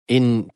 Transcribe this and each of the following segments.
In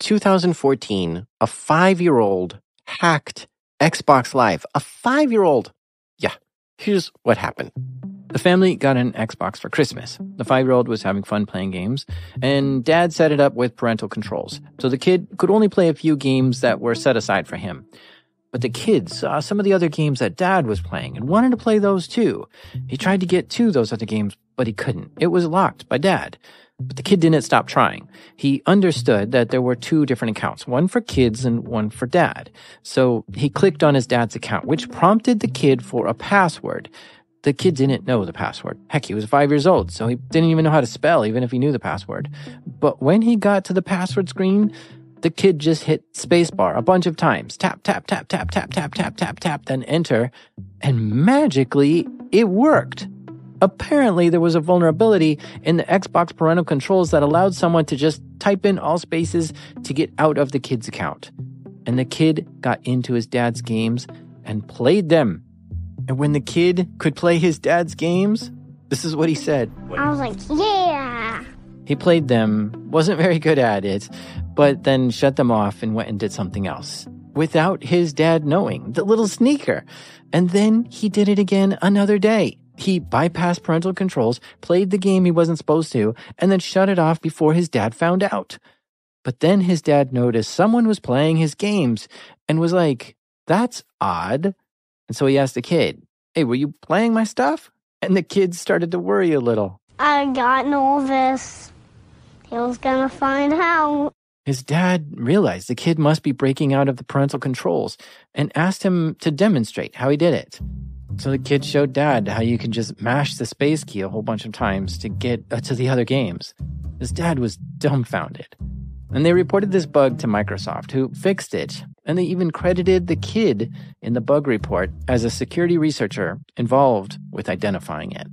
2014, a 5-year-old hacked Xbox Live. A 5-year-old! Yeah, here's what happened. The family got an Xbox for Christmas. The 5-year-old was having fun playing games, and Dad set it up with parental controls, so the kid could only play a few games that were set aside for him. But the kid saw some of the other games that Dad was playing and wanted to play those too. He tried to get to those other games, but he couldn't. It was locked by Dad. But the kid didn't stop trying. He understood that there were 2 different accounts, one for kids and one for Dad. So he clicked on his dad's account, which prompted the kid for a password. The kid didn't know the password. Heck, he was 5 years old, so he didn't even know how to spell, even if he knew the password. But when he got to the password screen, the kid just hit spacebar a bunch of times. Tap, tap, tap, tap, tap, tap, tap, tap, tap, then enter. And magically, it worked. Apparently, there was a vulnerability in the Xbox parental controls that allowed someone to just type in all spaces to get out of the kid's account. And the kid got into his dad's games and played them. And when the kid could play his dad's games, this is what he said. I was like, yeah! He played them, wasn't very good at it, but then shut them off and went and did something else. Without his dad knowing, the little sneaker. And then he did it again another day. He bypassed parental controls, played the game he wasn't supposed to, and then shut it off before his dad found out. But then his dad noticed someone was playing his games and was like, that's odd. And so he asked the kid, hey, were you playing my stuff? And the kid started to worry a little. I got nervous. He was gonna find out. His dad realized the kid must be breaking out of the parental controls and asked him to demonstrate how he did it. So the kid showed Dad how you can just mash the space key a whole bunch of times to get to the other games. His dad was dumbfounded. And they reported this bug to Microsoft, who fixed it. And they even credited the kid in the bug report as a security researcher involved with identifying it.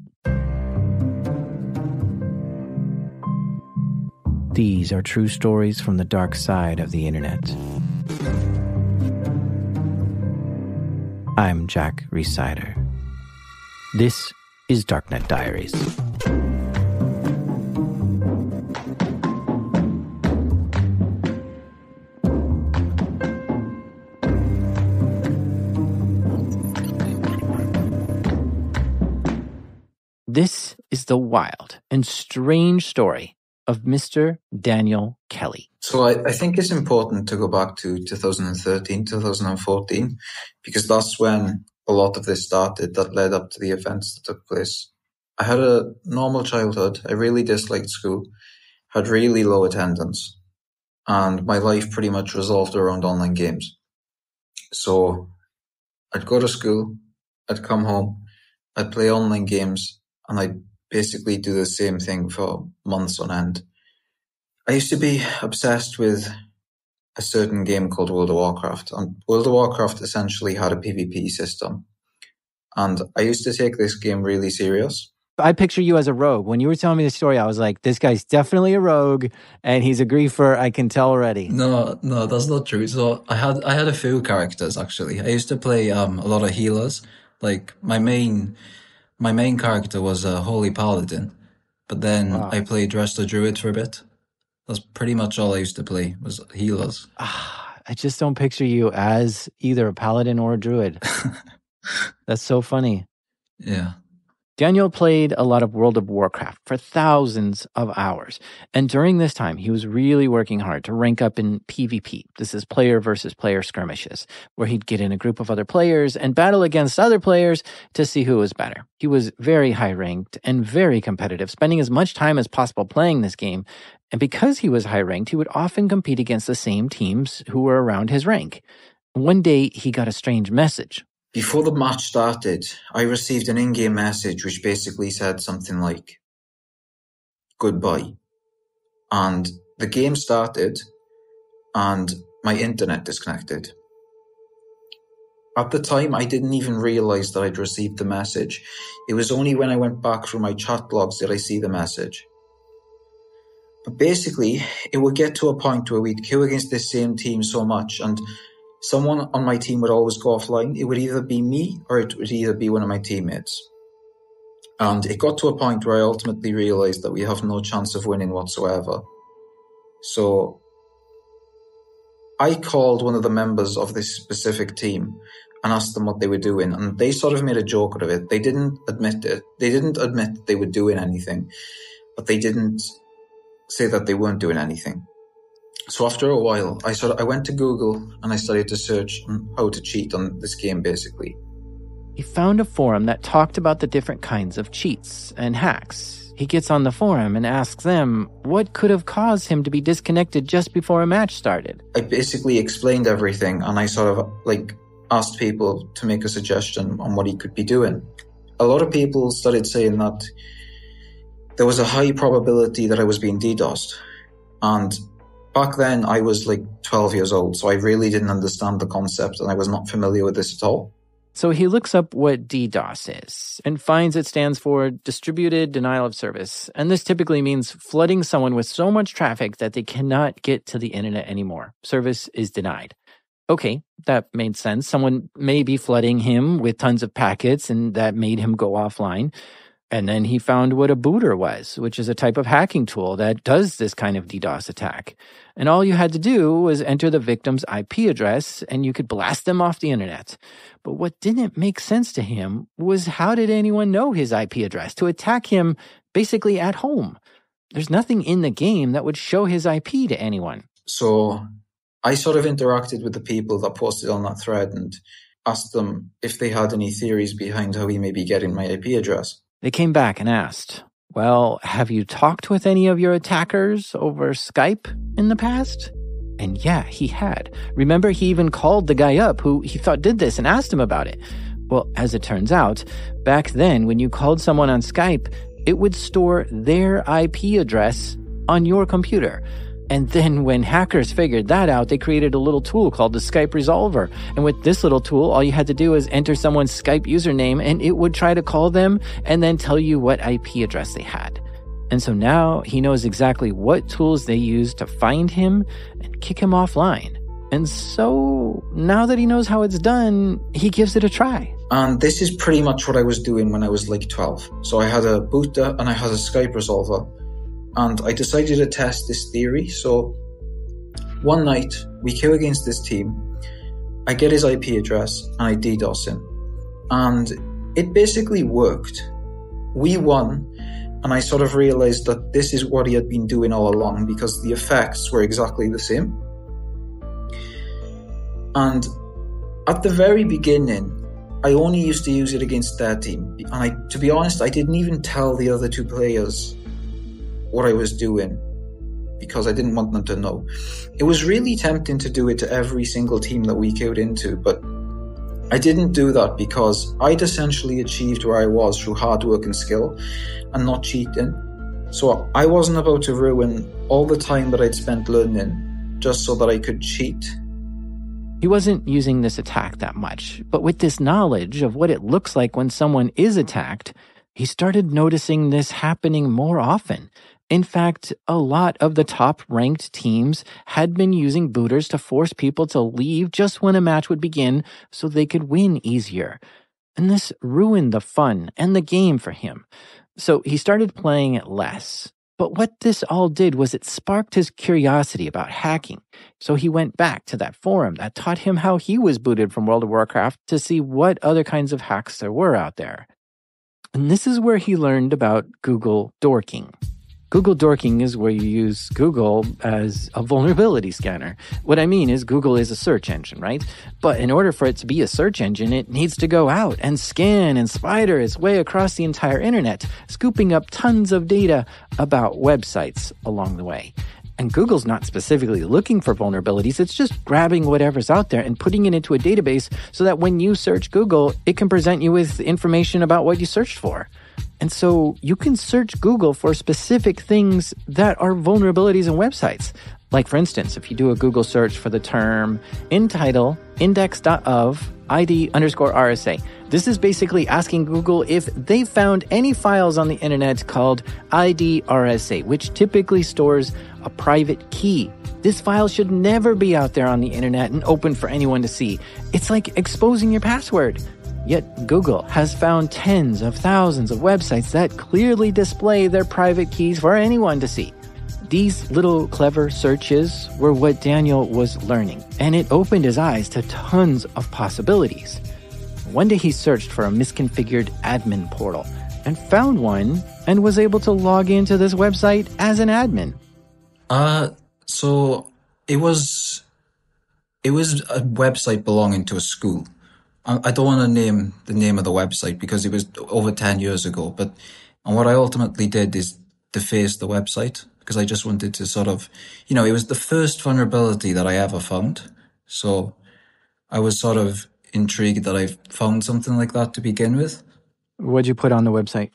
These are true stories from the dark side of the internet. I'm Jack Rhysider. This is Darknet Diaries. This is the wild and strange story of Mr. Daniel Kelley. So I think it's important to go back to 2013, 2014, because that's when a lot of this started that led up to the events that took place. I had a normal childhood. I really disliked school, had really low attendance, and my life pretty much revolved around online games. So I'd go to school, I'd come home, I'd play online games, and I'd basically do the same thing for months on end. I used to be obsessed with a certain game called World of Warcraft, and World of Warcraft essentially had a PvP system. And I used to take this game really serious. I picture you as a rogue. When you were telling me the story, I was like, this guy's definitely a rogue, and he's a griefer, I can tell already. No, that's not true. So I had a few characters, actually. I used to play a lot of healers. Like, my main character was a Holy Paladin, but then I played Resto Druid for a bit. That's pretty much all I used to play, was healers. I just don't picture you as either a paladin or a druid. That's so funny. Yeah. Daniel played a lot of World of Warcraft for thousands of hours. And during this time, he was really working hard to rank up in PvP. This is player versus player skirmishes, where he'd get in a group of other players and battle against other players to see who was better. He was very high ranked and very competitive, spending as much time as possible playing this game. And because he was high ranked, he would often compete against the same teams who were around his rank. One day, he got a strange message. Before the match started, I received an in-game message which basically said something like, goodbye. And the game started and my internet disconnected. At the time, I didn't even realize that I'd received the message. It was only when I went back through my chat logs did I see the message. But basically, it would get to a point where we'd queue against this same team so much, and someone on my team would always go offline. It would either be me or it would either be one of my teammates. And it got to a point where I ultimately realized that we have no chance of winning whatsoever. So I called one of the members of this specific team and asked them what they were doing, and they sort of made a joke out of it. They didn't admit it. They didn't admit that they were doing anything, but they didn't say that they weren't doing anything. So after a while, I went to Google and I started to search on how to cheat on this game, basically. He found a forum that talked about the different kinds of cheats and hacks. He gets on the forum and asks them what could have caused him to be disconnected just before a match started. I basically explained everything, and I sort of asked people to make a suggestion on what he could be doing. A lot of people started saying that there was a high probability that I was being DDoSed. And back then I was 12 years old, so I really didn't understand the concept and I was not familiar with this at all. So he looks up what DDoS is and finds it stands for Distributed Denial of Service. And this typically means flooding someone with so much traffic that they cannot get to the internet anymore. Service is denied. Okay, that made sense. Someone may be flooding him with tons of packets and that made him go offline. And then he found what a booter was, which is a type of hacking tool that does this kind of DDoS attack. And all you had to do was enter the victim's IP address and you could blast them off the internet. But what didn't make sense to him was how did anyone know his IP address to attack him basically at home? There's nothing in the game that would show his IP to anyone. So I sort of interacted with the people that posted on that thread and asked them if they had any theories behind how he may be getting my IP address. They came back and asked, well, have you talked with any of your attackers over Skype in the past? And yeah, he had. Remember, he even called the guy up who he thought did this and asked him about it. Well, as it turns out, back then when you called someone on Skype, it would store their IP address on your computer. And then when hackers figured that out, they created a little tool called the Skype Resolver. And with this little tool, all you had to do was enter someone's Skype username and it would try to call them and then tell you what IP address they had. And so now he knows exactly what tools they use to find him and kick him offline. And so now that he knows how it's done, he gives it a try. And this is pretty much what I was doing when I was 12. So I had a booter and I had a Skype Resolver. And I decided to test this theory. So one night, we kill against this team. I get his IP address and I DDoS him. And it basically worked. We won. And I sort of realized that this is what he had been doing all along because the effects were exactly the same. And at the very beginning, I only used to use it against their team. And to be honest, I didn't even tell the other two players what I was doing because I didn't want them to know. It was really tempting to do it to every single team that we queued into, but I didn't do that because I'd essentially achieved where I was through hard work and skill and not cheating. So I wasn't about to ruin all the time that I'd spent learning just so that I could cheat. He wasn't using this attack that much, but with this knowledge of what it looks like when someone is attacked, he started noticing this happening more often. In fact, a lot of the top-ranked teams had been using booters to force people to leave just when a match would begin so they could win easier. And this ruined the fun and the game for him. So he started playing it less. But what this all did was it sparked his curiosity about hacking. So he went back to that forum that taught him how he was booted from World of Warcraft to see what other kinds of hacks there were out there. And this is where he learned about Google dorking. Google dorking is where you use Google as a vulnerability scanner. What I mean is Google is a search engine, right? But in order for it to be a search engine, it needs to go out and scan and spider its way across the entire internet, scooping up tons of data about websites along the way. And Google's not specifically looking for vulnerabilities, it's just grabbing whatever's out there and putting it into a database so that when you search Google, it can present you with information about what you searched for. And so you can search Google for specific things that are vulnerabilities in websites. Like, for instance, if you do a Google search for the term in title index.of ID_RSA, this is basically asking Google if they found any files on the internet called ID_RSA, which typically stores a private key. This file should never be out there on the internet and open for anyone to see. It's like exposing your password. Yet Google has found tens of thousands of websites that clearly display their private keys for anyone to see. These little clever searches were what Daniel was learning, and it opened his eyes to tons of possibilities. One day he searched for a misconfigured admin portal and found one and was able to log into this website as an admin. So it was a website belonging to a school. I don't want to name the name of the website because it was over 10 years ago, and what I ultimately did is deface the website because I just wanted to sort of, it was the first vulnerability that I ever found. So I was sort of intrigued that I found something like that to begin with. What'd you put on the website?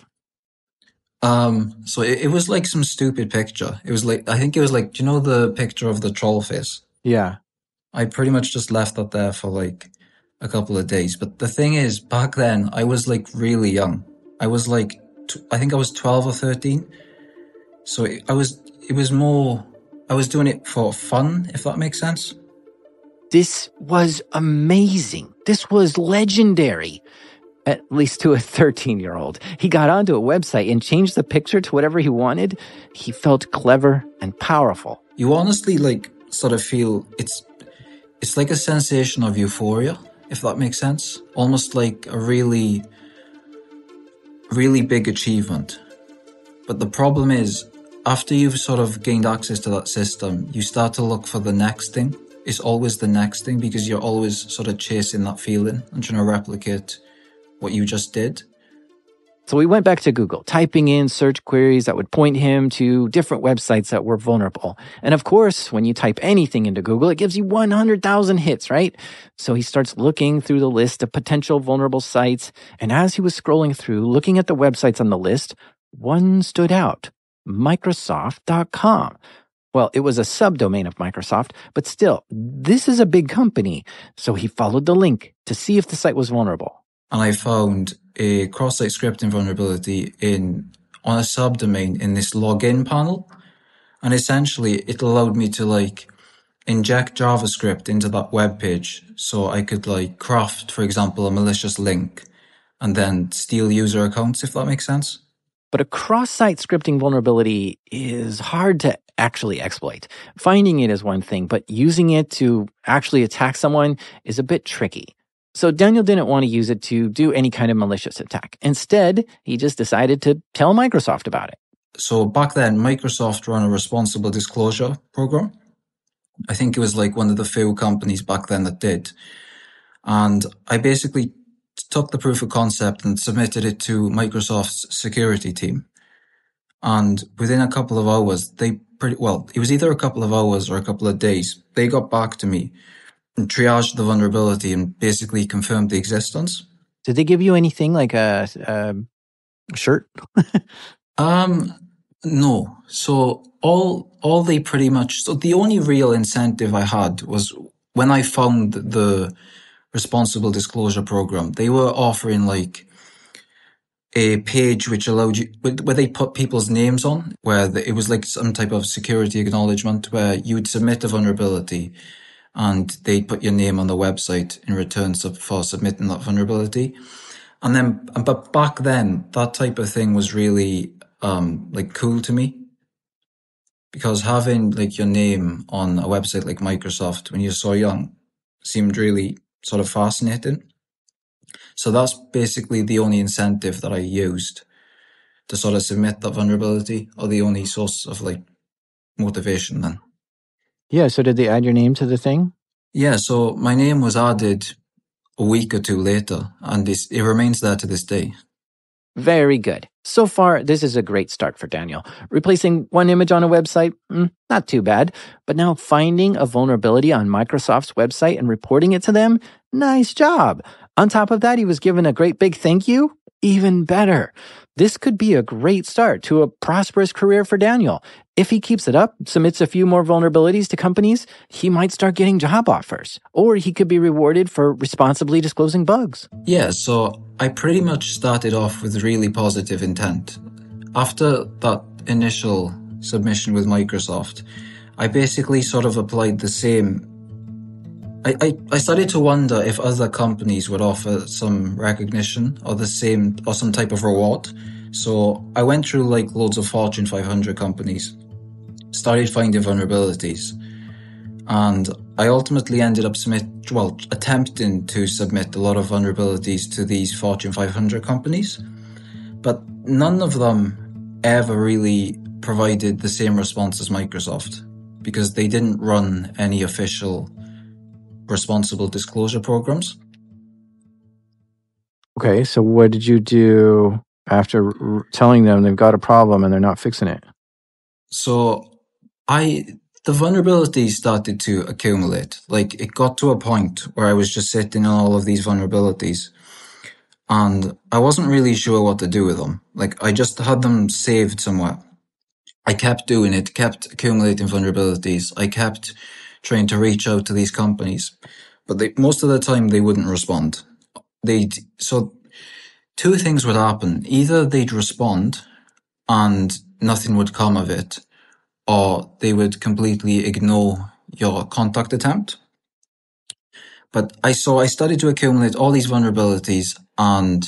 So it was like some stupid picture. It was like, I think it was like, do you know the picture of the troll face? Yeah. I pretty much just left that there for like a couple of days. But the thing is, back then, I was like really young. I was like, I think I was 12 or 13. So I was doing it for fun, if that makes sense. This was amazing. This was legendary. At least to a 13-year-old. He got onto a website and changed the picture to whatever he wanted. He felt clever and powerful. You honestly like sort of feel it's like a sensation of euphoria, if that makes sense. Almost like a really, really big achievement. But the problem is, after you've sort of gained access to that system, you start to look for the next thing. It's always the next thing because you're always sort of chasing that feeling and trying to replicate what you just did. So we went back to Google, typing in search queries that would point him to different websites that were vulnerable. And of course, when you type anything into Google, it gives you 100,000 hits, right? So he starts looking through the list of potential vulnerable sites. And as he was scrolling through, looking at the websites on the list, one stood out, Microsoft.com. Well, it was a subdomain of Microsoft, but still, this is a big company. So he followed the link to see if the site was vulnerable. And I found a cross-site scripting vulnerability on a subdomain in this login panel. And essentially, it allowed me to like inject JavaScript into that web page so I could like craft, for example, a malicious link and then steal user accounts, if that makes sense. But a cross-site scripting vulnerability is hard to actually exploit. Finding it is one thing, but using it to actually attack someone is a bit tricky. So Daniel didn't want to use it to do any kind of malicious attack. Instead, he just decided to tell Microsoft about it. So back then, Microsoft ran a responsible disclosure program. I think it was like one of the few companies back then that did. And I basically took the proof of concept and submitted it to Microsoft's security team. And within a couple of hours, it was either a couple of hours or a couple of days, they got back to me and triaged the vulnerability and basically confirmed the existence. Did they give you anything like a shirt? No. So all they pretty much, so the only real incentive I had was when I found the responsible disclosure program, they were offering like a page which allowed you, where they put people's names on, where it was like some type of security acknowledgement where you'd submit a vulnerability and they'd put your name on the website in return for submitting that vulnerability. But back then, that type of thing was really, like cool to me. Because having like your name on a website like Microsoft when you're so young seemed really sort of fascinating. So that's basically the only incentive that I used to sort of submit that vulnerability, or the only source of like motivation then. Yeah, so did they add your name to the thing? Yeah, so my name was added a week or two later, and it remains there to this day. Very good. So far, this is a great start for Daniel. Replacing one image on a website, not too bad. But now finding a vulnerability on Microsoft's website and reporting it to them, nice job. On top of that, he was given a great big thank you. Even better. This could be a great start to a prosperous career for Daniel. If he keeps it up, submits a few more vulnerabilities to companies, he might start getting job offers. Or he could be rewarded for responsibly disclosing bugs. Yeah, so I pretty much started off with really positive intent. After that initial submission with Microsoft, I basically sort of applied the same. I started to wonder if other companies would offer some recognition or some type of reward. So I went through like loads of Fortune 500 companies started finding vulnerabilities. And I ultimately ended up attempting to submit a lot of vulnerabilities to these Fortune 500 companies. But none of them ever really provided the same response as Microsoft, because they didn't run any official responsible disclosure programs. Okay, so what did you do after telling them they've got a problem and they're not fixing it? So the vulnerabilities started to accumulate. Like, it got to a point where I was just sitting on all of these vulnerabilities and I wasn't really sure what to do with them. Like, I just had them saved somewhere. I kept doing it, kept accumulating vulnerabilities. I kept trying to reach out to these companies, but most of the time they wouldn't respond. So two things would happen. Either they'd respond and nothing would come of it, or they would completely ignore your contact attempt. But I started to accumulate all these vulnerabilities, and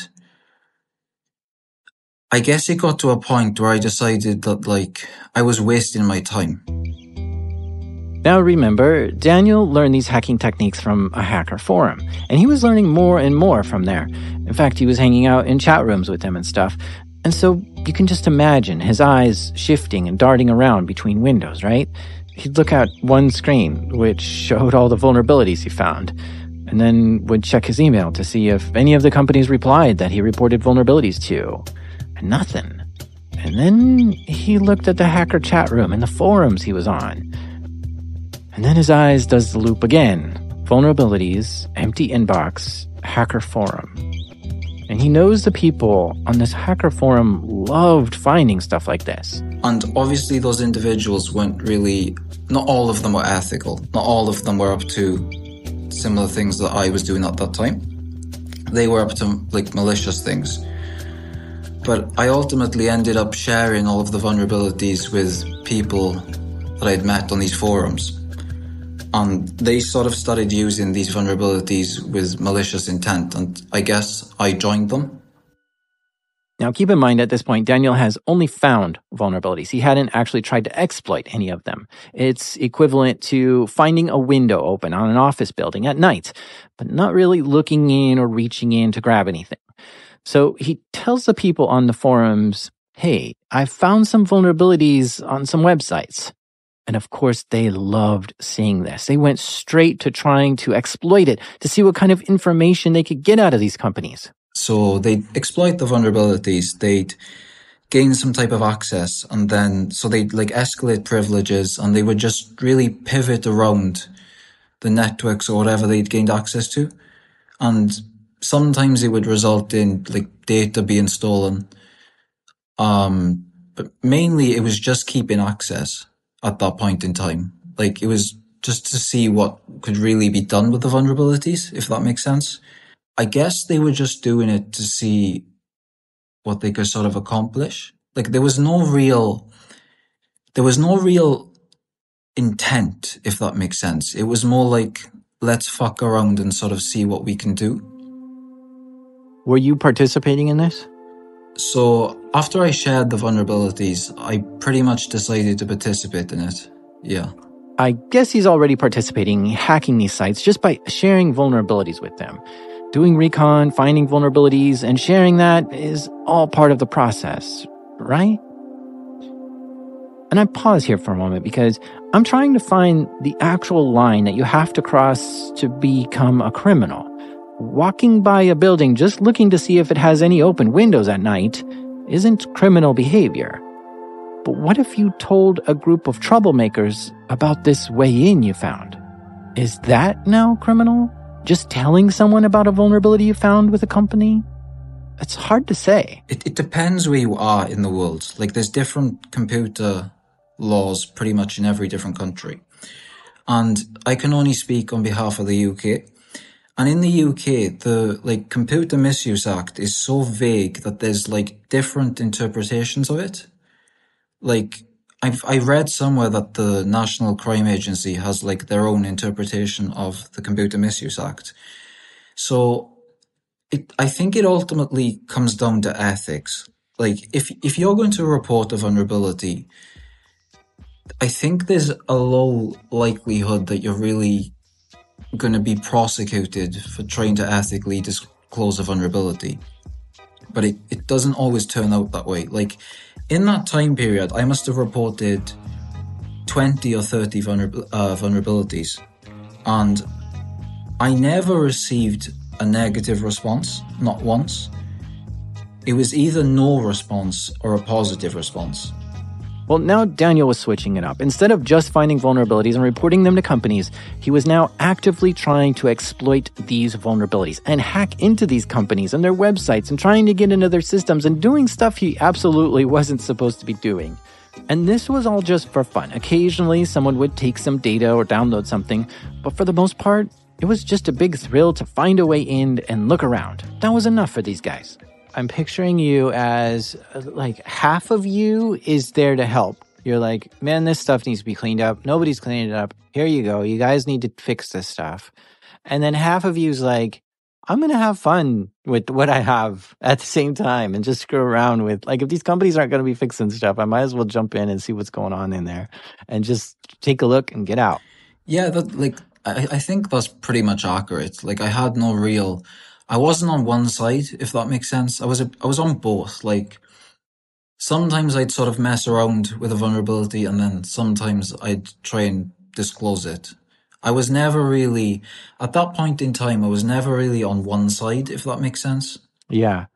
I guess it got to a point where I decided that, like, I was wasting my time. Now remember, Daniel learned these hacking techniques from a hacker forum, and he was learning more and more from there. In fact, he was hanging out in chat rooms with them and stuff. And so you can just imagine his eyes shifting and darting around between windows, right? He'd look at one screen, which showed all the vulnerabilities he found, and then would check his email to see if any of the companies replied that he reported vulnerabilities to. And nothing. And then he looked at the hacker chat room and the forums he was on. And then his eyes does the loop again. Vulnerabilities, empty inbox, hacker forum. And he knows the people on this hacker forum loved finding stuff like this. And obviously those individuals weren't really, not all of them were ethical. Not all of them were up to similar things that I was doing at that time. They were up to, like, malicious things. But I ultimately ended up sharing all of the vulnerabilities with people that I'd met on these forums. And they sort of started using these vulnerabilities with malicious intent, and I guess I joined them. Now keep in mind at this point, Daniel has only found vulnerabilities. He hadn't actually tried to exploit any of them. It's equivalent to finding a window open on an office building at night, but not really looking in or reaching in to grab anything. So he tells the people on the forums, hey, I found some vulnerabilities on some websites. And of course, they loved seeing this. They went straight to trying to exploit it to see what kind of information they could get out of these companies. So they'd exploit the vulnerabilities, they'd gain some type of access, and then, so they'd, like, escalate privileges, and they would just really pivot around the networks or whatever they'd gained access to. And sometimes it would result in, like, data being stolen. But mainly it was just keeping access at that point in time. Like, it was just to see what could really be done with the vulnerabilities, if that makes sense. I guess they were just doing it to see what they could sort of accomplish. Like, there was no real intent, if that makes sense. It was more like, let's fuck around and sort of see what we can do. Were you participating in this? So after I shared the vulnerabilities, I pretty much decided to participate in it. Yeah. I guess he's already participating, hacking these sites just by sharing vulnerabilities with them. Doing recon, finding vulnerabilities, and sharing that is all part of the process, right? And I pause here for a moment because I'm trying to find the actual line that you have to cross to become a criminal. Walking by a building just looking to see if it has any open windows at night isn't criminal behavior. But what if you told a group of troublemakers about this way in you found? Is that now criminal? Just telling someone about a vulnerability you found with a company? It's hard to say. It depends where you are in the world. Like, there's different computer laws pretty much in every different country. And I can only speak on behalf of the UK. And in the UK, the, like, Computer Misuse Act is so vague that there's, like, different interpretations of it. Like, I read somewhere that the National Crime Agency has, like, their own interpretation of the Computer Misuse Act. So I think it ultimately comes down to ethics. Like, if you're going to report a vulnerability, I think there's a low likelihood that you're really going to be prosecuted for trying to ethically disclose a vulnerability. But it doesn't always turn out that way. Like, in that time period, I must have reported 20 or 30 vulnerabilities. And I never received a negative response, not once. It was either no response or a positive response. Well, now Daniel was switching it up. Instead of just finding vulnerabilities and reporting them to companies, he was now actively trying to exploit these vulnerabilities and hack into these companies and their websites and trying to get into their systems and doing stuff he absolutely wasn't supposed to be doing. And this was all just for fun. Occasionally, someone would take some data or download something, but for the most part, it was just a big thrill to find a way in and look around. That was enough for these guys. I'm picturing you as, like, half of you is there to help. You're like, man, this stuff needs to be cleaned up. Nobody's cleaning it up. Here you go. You guys need to fix this stuff. And then half of you's like, I'm going to have fun with what I have at the same time and just screw around with, like, if these companies aren't going to be fixing stuff, I might as well jump in and see what's going on in there and just take a look and get out. Yeah, I think that's pretty much accurate. Like, I wasn't on one side, if that makes sense. I was on both. Like, sometimes I'd sort of mess around with a vulnerability, and then sometimes I'd try and disclose it. I was never really, at that point in time, I was never really on one side, if that makes sense. Yeah.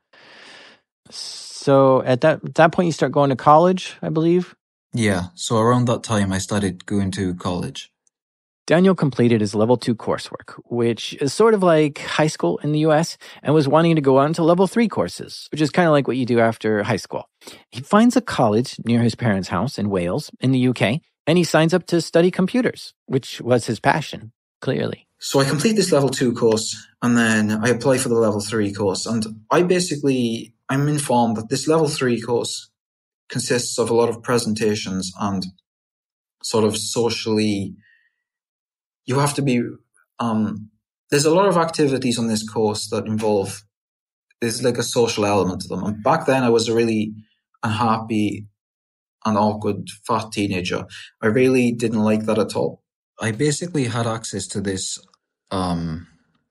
So at that point, you start going to college, I believe? Yeah, so around that time, I started going to college. Daniel completed his level 2 coursework, which is sort of like high school in the US, and was wanting to go on to level 3 courses, which is kind of like what you do after high school. He finds a college near his parents' house in Wales, in the UK, and he signs up to study computers, which was his passion, clearly. So I complete this level 2 course, and then I apply for the level 3 course, and I'm informed that this level 3 course consists of a lot of presentations and sort of socially, you have to be, there's a lot of activities on this course that involve, there's like a social element to them. And back then I was a really unhappy and awkward fat teenager. I really didn't like that at all. I basically had access to this botnet.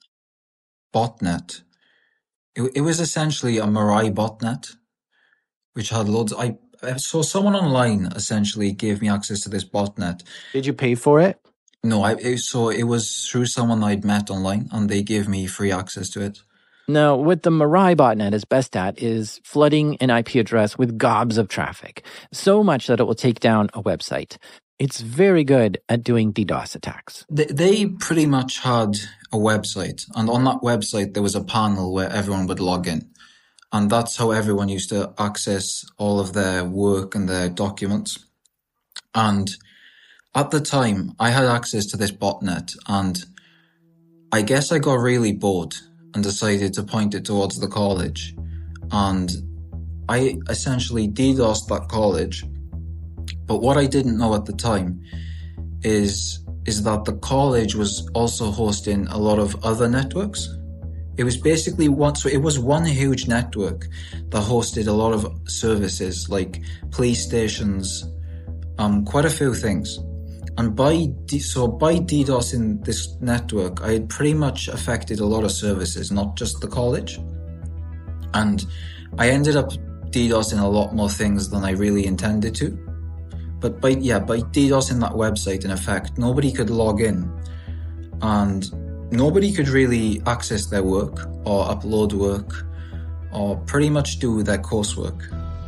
It was essentially a Mirai botnet, which had loads. So someone online essentially gave me access to this botnet. Did you pay for it? No, so it was through someone I'd met online, and they gave me free access to it. Now, what the Mirai botnet is best at is flooding an IP address with gobs of traffic, so much that it will take down a website. It's very good at doing DDoS attacks. They pretty much had a website, and on that website there was a panel where everyone would log in. And that's how everyone used to access all of their work and their documents. And at the time, I had access to this botnet, and I guess I got really bored and decided to point it towards the college. And I essentially DDoSed that college. But what I didn't know at the time is that the college was also hosting a lot of other networks. It was basically one huge network that hosted a lot of services like police stations, quite a few things. And by DDoSing this network, I had pretty much affected a lot of services, not just the college. And I ended up DDoSing a lot more things than I really intended to. But by DDoSing that website, in effect, nobody could log in, and nobody could really access their work or upload work or pretty much do their coursework.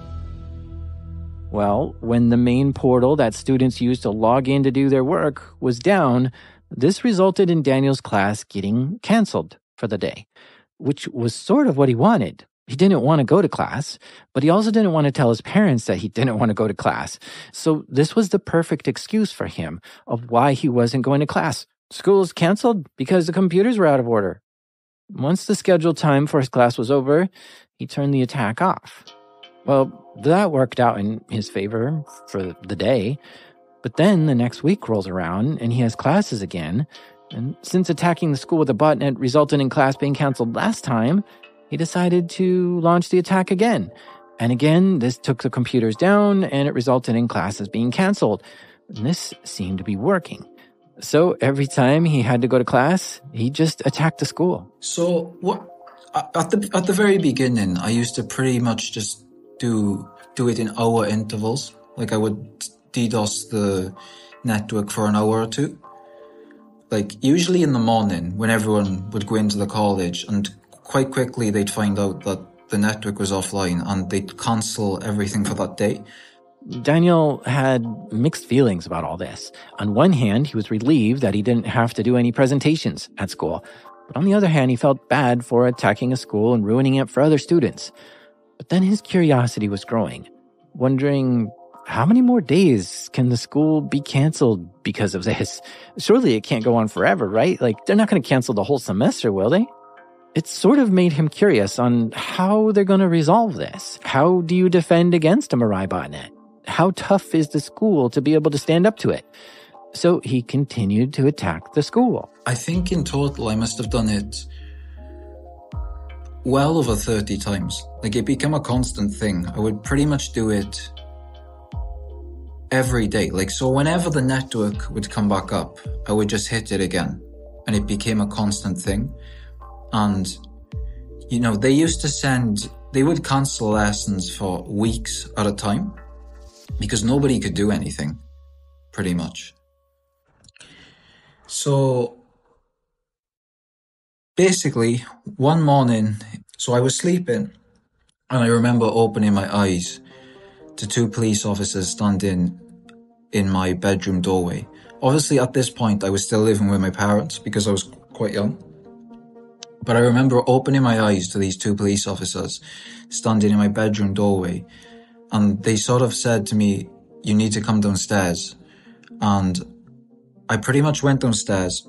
Well, when the main portal that students used to log in to do their work was down, this resulted in Daniel's class getting canceled for the day, which was sort of what he wanted. He didn't want to go to class, but he also didn't want to tell his parents that he didn't want to go to class. So this was the perfect excuse for him of why he wasn't going to class. School's canceled because the computers were out of order. Once the scheduled time for his class was over, he turned the attack off. Well, that worked out in his favor for the day. But then the next week rolls around and he has classes again. And since attacking the school with a botnet resulted in class being canceled last time, he decided to launch the attack again. And again, this took the computers down and it resulted in classes being canceled. And this seemed to be working. So every time he had to go to class, he just attacked the school. So at the very beginning, I used to pretty much just do it in hour intervals. Like I would DDoS the network for an hour or two. Like usually in the morning when everyone would go into the college, and quite quickly they'd find out that the network was offline and they'd cancel everything for that day. Daniel had mixed feelings about all this. On one hand, he was relieved that he didn't have to do any presentations at school. But on the other hand, he felt bad for attacking a school and ruining it for other students. But then his curiosity was growing, wondering, how many more days can the school be canceled because of this? Surely it can't go on forever, right? Like, they're not going to cancel the whole semester, will they? It sort of made him curious on how they're going to resolve this. How do you defend against a Mirai botnet? How tough is the school to be able to stand up to it? So he continued to attack the school. I think in total I must have done it well over 30 times. Like, it became a constant thing. I would pretty much do it every day. Like, so whenever the network would come back up, I would just hit it again. And it became a constant thing. And, you know, they would cancel lessons for weeks at a time because nobody could do anything, pretty much. So basically, one morning, so I was sleeping and I remember opening my eyes to two police officers standing in my bedroom doorway. Obviously, at this point, I was still living with my parents because I was quite young. But I remember opening my eyes to these two police officers standing in my bedroom doorway, and they sort of said to me, "You need to come downstairs." And I pretty much went downstairs.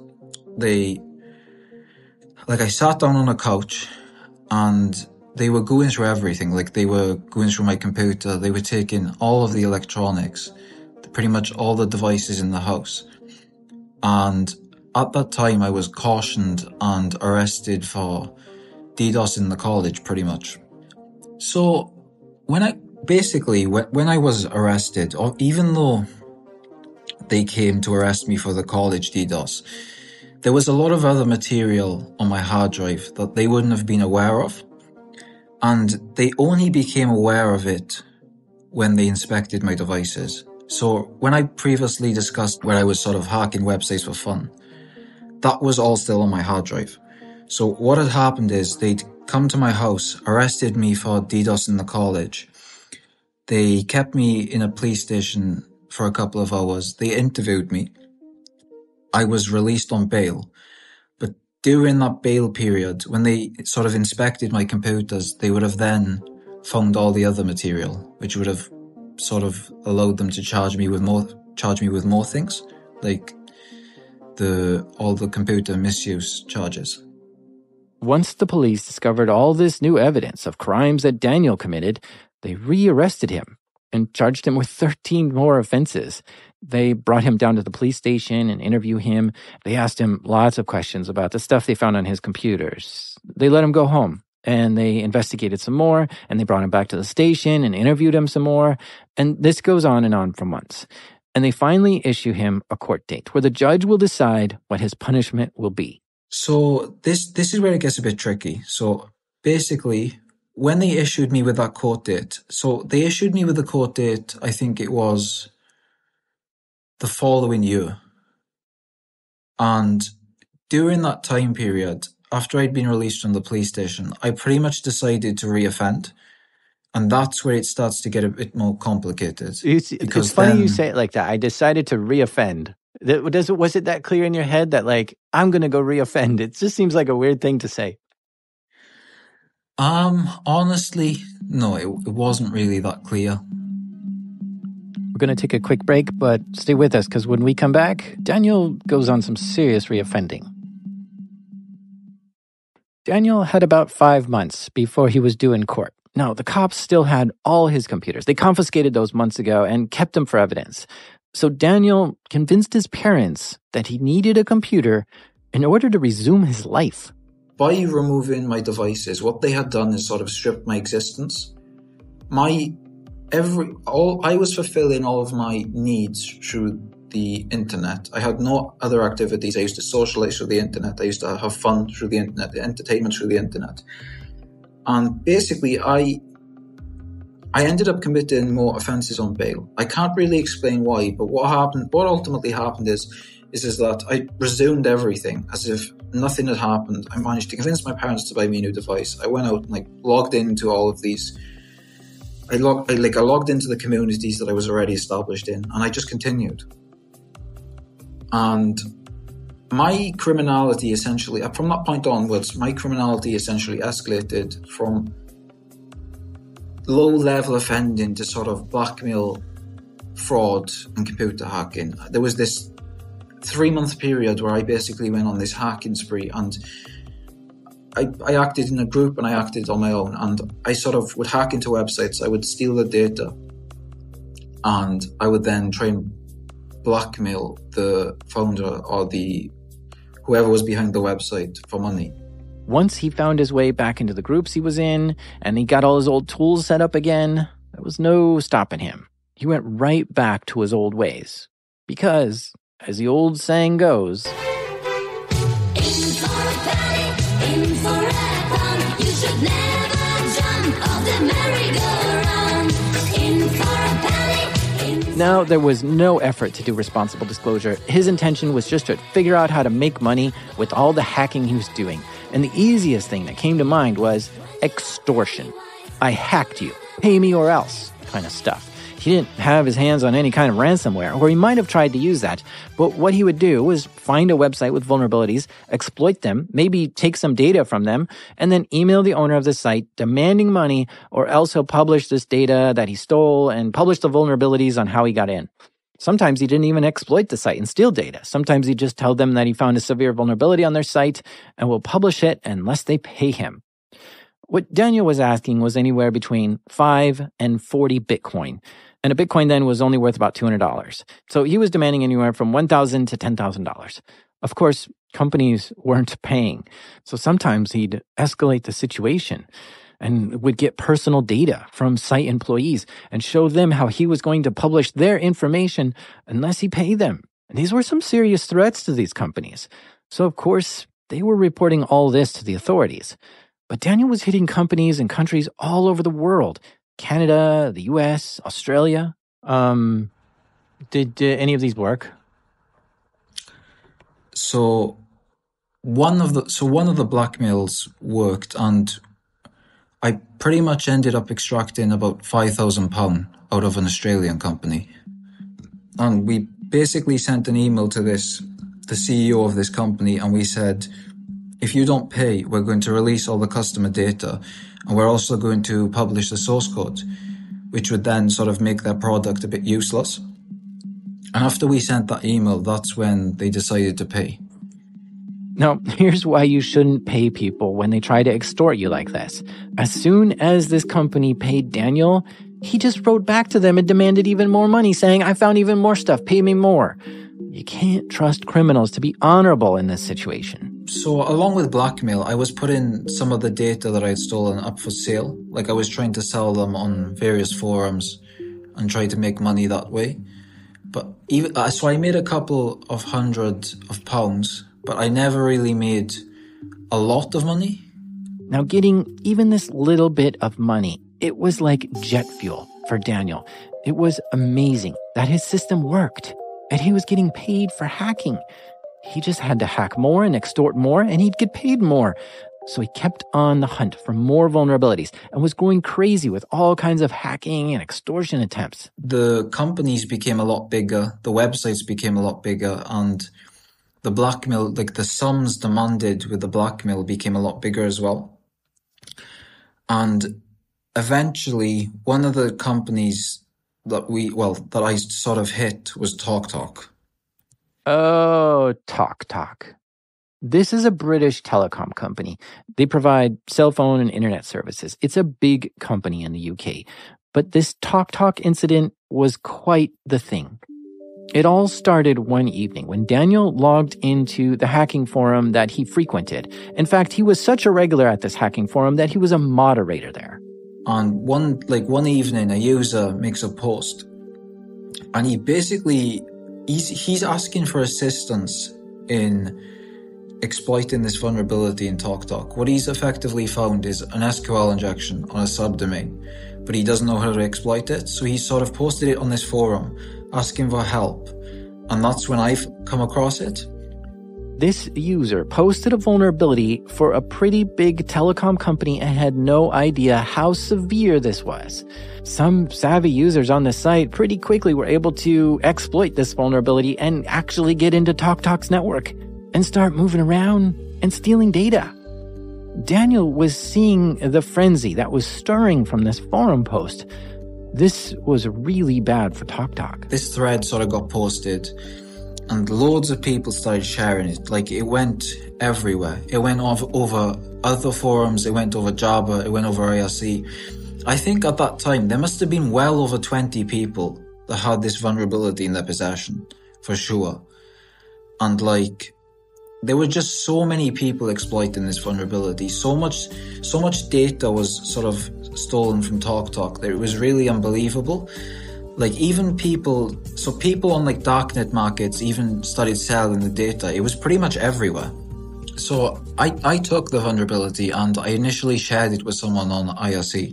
I sat down on a couch and they were going through everything. Like, they were going through my computer. They were taking all of the electronics, pretty much all the devices in the house. And at that time, I was cautioned and arrested for DDoS in the college, pretty much. So when I was arrested, or even though they came to arrest me for the college DDoS, there was a lot of other material on my hard drive that they wouldn't have been aware of. And they only became aware of it when they inspected my devices. So when I previously discussed where I was sort of hacking websites for fun, that was all still on my hard drive. So what had happened is they'd come to my house, arrested me for DDoS in the college. They kept me in a police station for a couple of hours. They interviewed me. I was released on bail. But during that bail period, when they sort of inspected my computers, they would have then found all the other material, which would have sort of allowed them to charge me with more things, like all the computer misuse charges. Once the police discovered all this new evidence of crimes that Daniel committed, they re-arrested him and charged him with 13 more offenses. They brought him down to the police station and interviewed him. They asked him lots of questions about the stuff they found on his computers. They let him go home, and they investigated some more, and they brought him back to the station and interviewed him some more. And this goes on and on for months. And they finally issue him a court date where the judge will decide what his punishment will be. So this is where it gets a bit tricky. So basically, when they issued me with that court date, I think it was the following year. And during that time period, after I'd been released from the police station, I pretty much decided to reoffend. And that's where it starts to get a bit more complicated. It's funny you say it like that. I decided to reoffend. Was it that clear in your head that, like, I'm going to go reoffend? It just seems like a weird thing to say. Honestly, no, it wasn't really that clear. We're going to take a quick break, but stay with us, because when we come back, Daniel goes on some serious reoffending. Daniel had about 5 months before he was due in court. Now, the cops still had all his computers. They confiscated those months ago and kept them for evidence. So Daniel convinced his parents that he needed a computer in order to resume his life. By removing my devices, what they had done is sort of stripped my existence. My I was fulfilling all of my needs through the internet. I had no other activities. I used to socialize through the internet. I used to have fun through the internet, entertainment through the internet. And basically, I ended up committing more offences on bail. I can't really explain why, but what ultimately happened is that I resumed everything as if nothing had happened. I managed to convince my parents to buy me a new device. I went out and logged into all of these. I logged into the communities that I was already established in, and I just continued. And my criminality essentially, from that point onwards, escalated from low-level offending to sort of blackmail, fraud, and computer hacking. There was this 3-month period where I basically went on this hacking spree, and I acted in a group and I acted on my own, and I sort of would hack into websites. I would steal the data, and I would then try and blackmail the founder or whoever was behind the website for money. Once he found his way back into the groups he was in, and he got all his old tools set up again, there was no stopping him. He went right back to his old ways. Because, as the old saying goes, In for a penny, in for a pound, you should never jump off the merry-go-round. In for a penny, in for now there was no effort to do responsible disclosure. His intention was just to figure out how to make money with all the hacking he was doing. And the easiest thing that came to mind was extortion. I hacked you, pay me or else kind of stuff. He didn't have his hands on any kind of ransomware, or he might have tried to use that. But what he would do was find a website with vulnerabilities, exploit them, maybe take some data from them, and then email the owner of the site demanding money, or else he'll publish this data that he stole and publish the vulnerabilities on how he got in. Sometimes he didn't even exploit the site and steal data. Sometimes he'd just tell them that he found a severe vulnerability on their site and will publish it unless they pay him. What Daniel was asking was anywhere between 5 and 40 Bitcoin. And a Bitcoin then was only worth about $200. So he was demanding anywhere from $1,000 to $10,000. Of course, companies weren't paying. So sometimes he'd escalate the situation and would get personal data from site employees and show them how he was going to publish their information unless he paid them. And these were some serious threats to these companies. So, of course, they were reporting all this to the authorities. But Daniel was hitting companies in countries all over the world. Canada, the US, Australia. Did any of these work? So one of the blackmails worked, and I pretty much ended up extracting about £5,000 out of an Australian company. And we basically sent an email to the CEO of this company, and we said, if you don't pay, we're going to release all the customer data, and we're also going to publish the source code, which would then sort of make their product a bit useless. And after we sent that email, that's when they decided to pay. Now, here's why you shouldn't pay people when they try to extort you like this. As soon as this company paid Daniel, he just wrote back to them and demanded even more money, saying, I found even more stuff, pay me more. You can't trust criminals to be honorable in this situation. So along with blackmail, I was putting some of the data that I had stolen up for sale. Like I was trying to sell them on various forums and try to make money that way. But so I made a couple of hundred of pounds, but I never really made a lot of money. Now, getting even this little bit of money, it was like jet fuel for Daniel. It was amazing that his system worked, and he was getting paid for hacking. He just had to hack more and extort more, and he'd get paid more. So he kept on the hunt for more vulnerabilities and was going crazy with all kinds of hacking and extortion attempts. The companies became a lot bigger, the websites became a lot bigger, and the blackmail, like the sums demanded with the blackmail, became a lot bigger as well. And eventually, one of the companies that I sort of hit was TalkTalk. Oh, TalkTalk. This is a British telecom company. They provide cell phone and internet services. It's a big company in the UK. But this TalkTalk incident was quite the thing. It all started one evening when Daniel logged into the hacking forum that he frequented. In fact, he was such a regular at this hacking forum that he was a moderator there. And one evening, a user makes a post, and he's asking for assistance in exploiting this vulnerability in TalkTalk. What he's effectively found is an SQL injection on a subdomain, but he doesn't know how to exploit it. So he sort of posted it on this forum, asking for help. And that's when I've come across it. This user posted a vulnerability for a pretty big telecom company and had no idea how severe this was. Some savvy users on the site pretty quickly were able to exploit this vulnerability and actually get into TalkTalk's network and start moving around and stealing data. Daniel was seeing the frenzy that was stirring from this forum post. This was really bad for TalkTalk. This thread sort of got posted, and loads of people started sharing it. Like, it went everywhere. It went over other forums, it went over Jabba, it went over IRC. I think at that time, there must have been well over 20 people that had this vulnerability in their possession, for sure. And there were just so many people exploiting this vulnerability. So much data was sort of stolen from TalkTalk that it was really unbelievable. Even people on darknet markets even started selling the data. It was pretty much everywhere. So I took the vulnerability and I initially shared it with someone on IRC.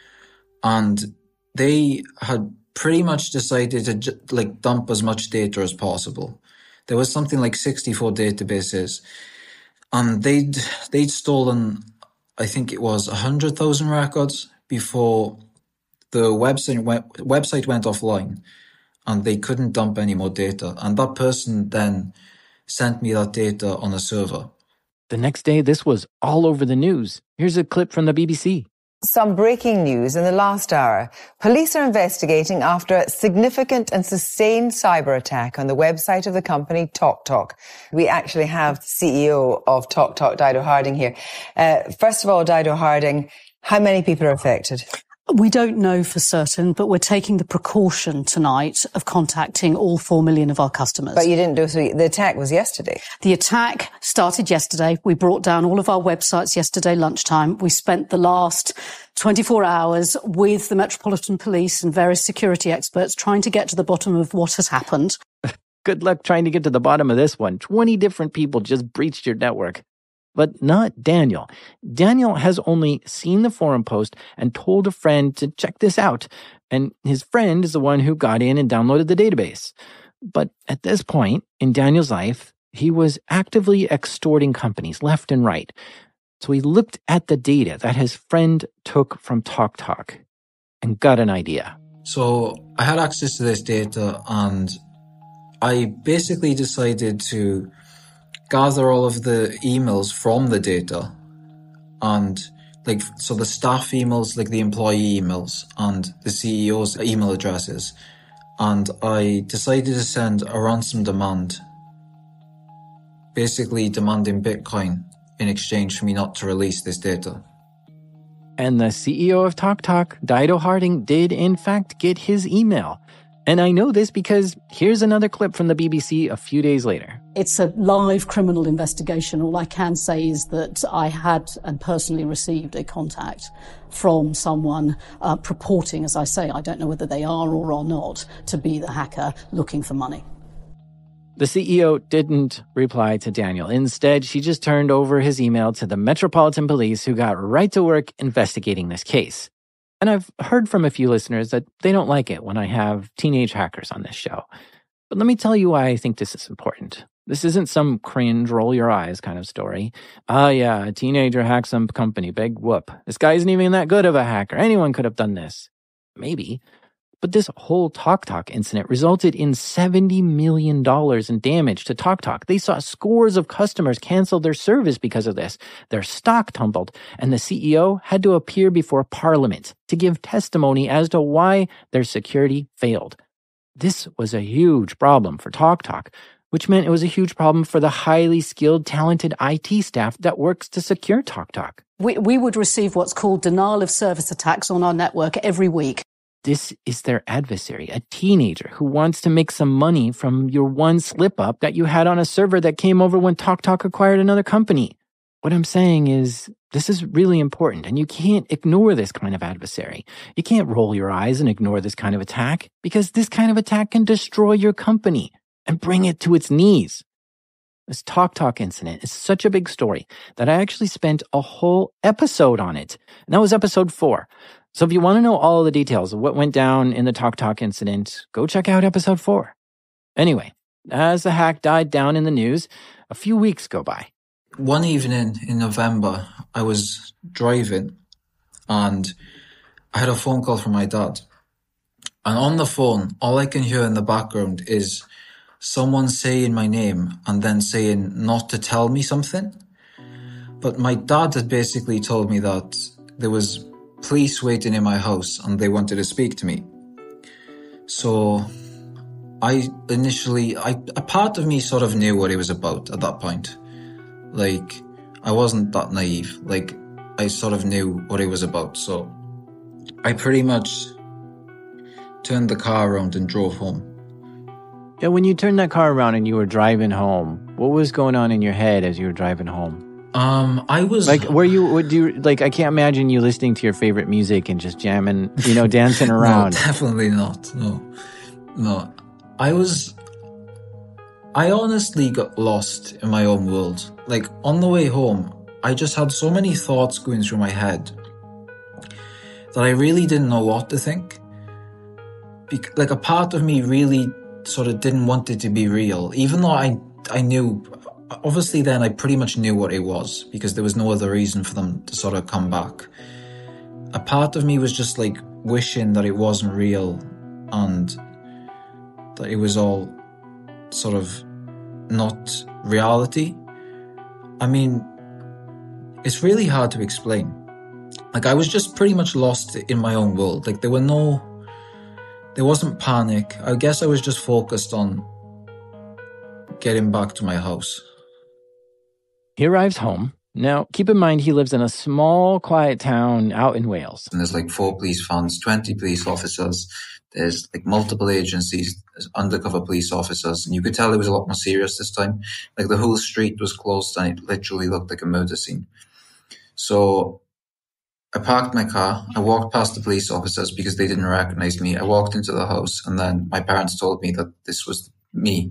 And they had pretty much decided to dump as much data as possible. There was something like 64 databases, and they'd stolen, I think it was 100,000 records before the website went offline, and they couldn't dump any more data. And that person then sent me that data on a server. The next day, this was all over the news. Here's a clip from the BBC. Some breaking news in the last hour. Police are investigating after a significant and sustained cyber attack on the website of the company TalkTalk. We actually have the CEO of TalkTalk, Dido Harding, here. First of all, Dido Harding, how many people are affected? We don't know for certain, but we're taking the precaution tonight of contacting all 4 million of our customers. But you didn't do so. The attack was yesterday. The attack started yesterday. We brought down all of our websites yesterday lunchtime. We spent the last 24 hours with the Metropolitan Police and various security experts trying to get to the bottom of what has happened. Good luck trying to get to the bottom of this one. 20 different people just breached your network. But not Daniel. Daniel has only seen the forum post and told a friend to check this out. And his friend is the one who got in and downloaded the database. But at this point in Daniel's life, he was actively extorting companies left and right. So he looked at the data that his friend took from TalkTalk and got an idea. So I had access to this data, and I basically decided to gather all of the emails from the data, and so the staff emails, the employee emails, and the CEO's email addresses. And I decided to send a ransom demand, basically demanding Bitcoin in exchange for me not to release this data. And the CEO of TalkTalk, Dido Harding, did in fact get his email. And I know this because here's another clip from the BBC a few days later. It's a live criminal investigation. All I can say is that I had and personally received a contact from someone purporting, as I say, I don't know whether they are or are not, to be the hacker looking for money. The CEO didn't reply to Daniel. Instead, she just turned over his email to the Metropolitan Police, who got right to work investigating this case. And I've heard from a few listeners that they don't like it when I have teenage hackers on this show. But let me tell you why I think this is important. This isn't some cringe, roll your eyes kind of story. Yeah, a teenager hacked some company, big whoop. This guy isn't even that good of a hacker. Anyone could have done this. Maybe. But this whole TalkTalk incident resulted in $70 million in damage to TalkTalk. They saw scores of customers cancel their service because of this. Their stock tumbled, and the CEO had to appear before Parliament to give testimony as to why their security failed. This was a huge problem for TalkTalk, which meant it was a huge problem for the highly skilled, talented IT staff that works to secure TalkTalk. We would receive what's called denial of service attacks on our network every week. This is their adversary, a teenager who wants to make some money from your one slip-up that you had on a server that came over when TalkTalk acquired another company. What I'm saying is, This is really important, and you can't ignore this kind of adversary. You can't roll your eyes and ignore this kind of attack, because this kind of attack can destroy your company and bring it to its knees. This TalkTalk incident is such a big story that I actually spent a whole episode on it. And that was episode 4. So if you want to know all the details of what went down in the TalkTalk incident, go check out episode 4. Anyway, as the hack died down in the news, a few weeks go by. One evening in November, I was driving and I had a phone call from my dad. And on the phone, all I can hear in the background is someone saying my name and then saying not to tell me something. But my dad had basically told me that there was police waiting in my house and they wanted to speak to me. So a part of me sort of knew what it was about at that point. Like, I wasn't that naive. Like, I sort of knew what it was about. So I pretty much turned the car around and drove home. Yeah, when you turned that car around and you were driving home, what was going on in your head as you were driving home? I was like, I can't imagine you listening to your favorite music and just jamming, dancing around. No, definitely not. No. I honestly got lost in my own world. Like, on the way home, I just had so many thoughts going through my head that I really didn't know what to think. Like, a part of me really sort of didn't want it to be real, even though I knew, obviously then I pretty much knew what it was, because there was no other reason for them to sort of come back. A part of me was just like wishing that it wasn't real and that it was all sort of not reality. I mean, it's really hard to explain. Like, I was just pretty much lost in my own world. Like, there wasn't panic. I guess I was just focused on getting back to my house. He arrives home. Now, keep in mind, he lives in a small, quiet town out in Wales. And there's like 4 police vans, 20 police officers. There's like multiple agencies, there's undercover police officers. And you could tell it was a lot more serious this time. Like, the whole street was closed and it literally looked like a murder scene. So I parked my car. I walked past the police officers because they didn't recognize me. I walked into the house and then my parents told me that this was me.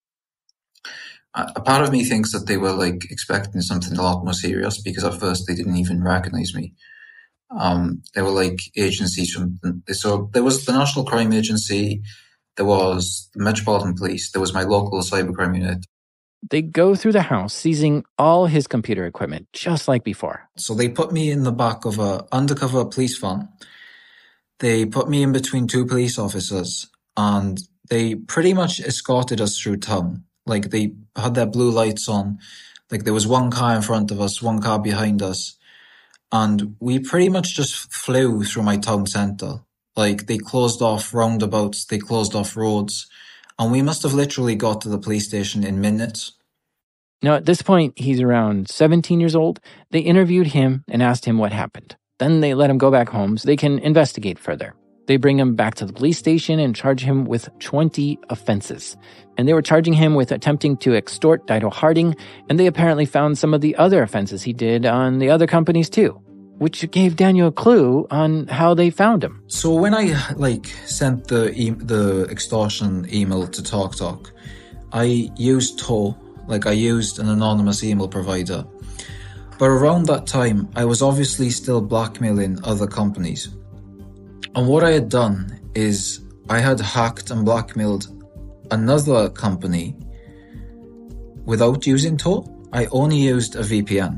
A part of me thinks that they were like expecting something a lot more serious, because at first they didn't even recognize me. They were like agencies so there was the National Crime Agency, there was the Metropolitan Police, there was my local cybercrime unit. They go through the house, seizing all his computer equipment, just like before. So they put me in the back of a undercover police van. They put me in between 2 police officers, and they pretty much escorted us through town. Like, they had their blue lights on. Like, there was 1 car in front of us, 1 car behind us. And we pretty much just flew through my town centre. Like, they closed off roundabouts, they closed off roads. And we must have literally got to the police station in minutes. Now, at this point, he's around 17 years old. They interviewed him and asked him what happened. Then they let him go back home so they can investigate further. They bring him back to the police station and charge him with 20 offenses. And they were charging him with attempting to extort Dido Harding, and they apparently found some of the other offenses he did on the other companies too, which gave Daniel a clue on how they found him. So when I sent the extortion email to TalkTalk, I used Tor, I used an anonymous email provider. But around that time, I was obviously still blackmailing other companies. And what I had done is I had hacked and blackmailed another company without using Tor. I only used a VPN.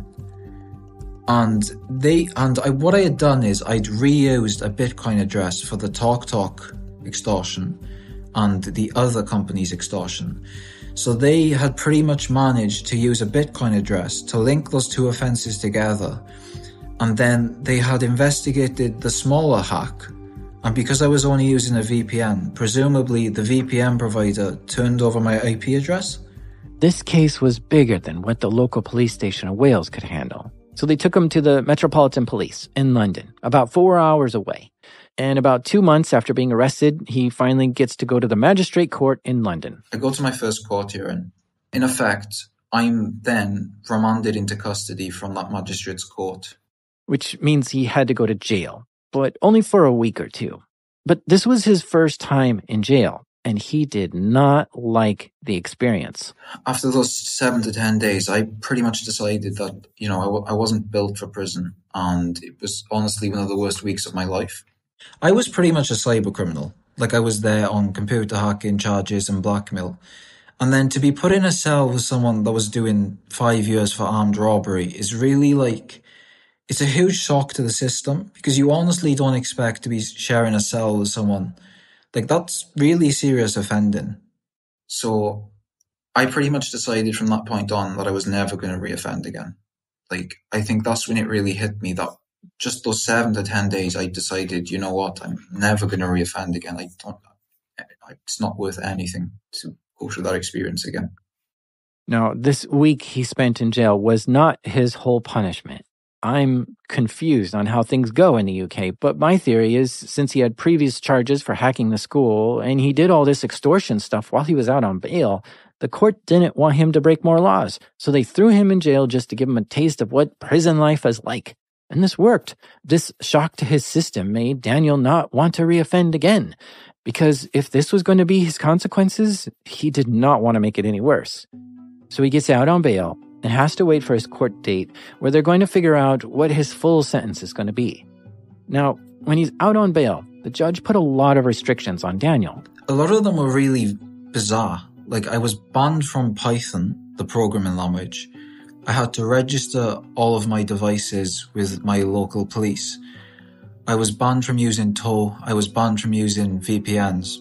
What I had done is I'd reused a Bitcoin address for the TalkTalk extortion and the other company's extortion. So they had pretty much managed to use a Bitcoin address to link those 2 offenses together. And then they had investigated the smaller hack. And because I was only using a VPN, presumably the VPN provider turned over my IP address. This case was bigger than what the local police station in Wales could handle. So they took him to the Metropolitan Police in London, about 4 hours away. And about 2 months after being arrested, he finally gets to go to the magistrate court in London. I go to my first court hearing. In effect, I'm then remanded into custody from that magistrate's court. Which means he had to go to jail, but only for a week or two. But this was his first time in jail, and he did not like the experience. After those 7 to 10 days, I pretty much decided that, I wasn't built for prison, and it was honestly one of the worst weeks of my life. I was pretty much a cyber criminal. Like, I was there on computer hacking charges and blackmail. And then to be put in a cell with someone that was doing 5 years for armed robbery is really it's a huge shock to the system, because you honestly don't expect to be sharing a cell with someone. Like, that's really serious offending. So I pretty much decided from that point on that I was never going to reoffend again. Like, I think that's when it really hit me that just those 7 to 10 days, I decided, you know what, I'm never going to reoffend again. It's not worth anything to go through that experience again. Now, this week he spent in jail was not his whole punishment. I'm confused on how things go in the UK, but my theory is since he had previous charges for hacking the school and he did all this extortion stuff while he was out on bail, the court didn't want him to break more laws, so they threw him in jail just to give him a taste of what prison life is like. And this worked. This shock to his system made Daniel not want to reoffend again, because if this was going to be his consequences, he did not want to make it any worse. So he gets out on bail and has to wait for his court date where they're going to figure out what his full sentence is going to be. Now, when he's out on bail, the judge put a lot of restrictions on Daniel. A lot of them were really bizarre. Like, I was banned from Python, the programming language. I had to register all of my devices with my local police. I was banned from using Tor. I was banned from using VPNs.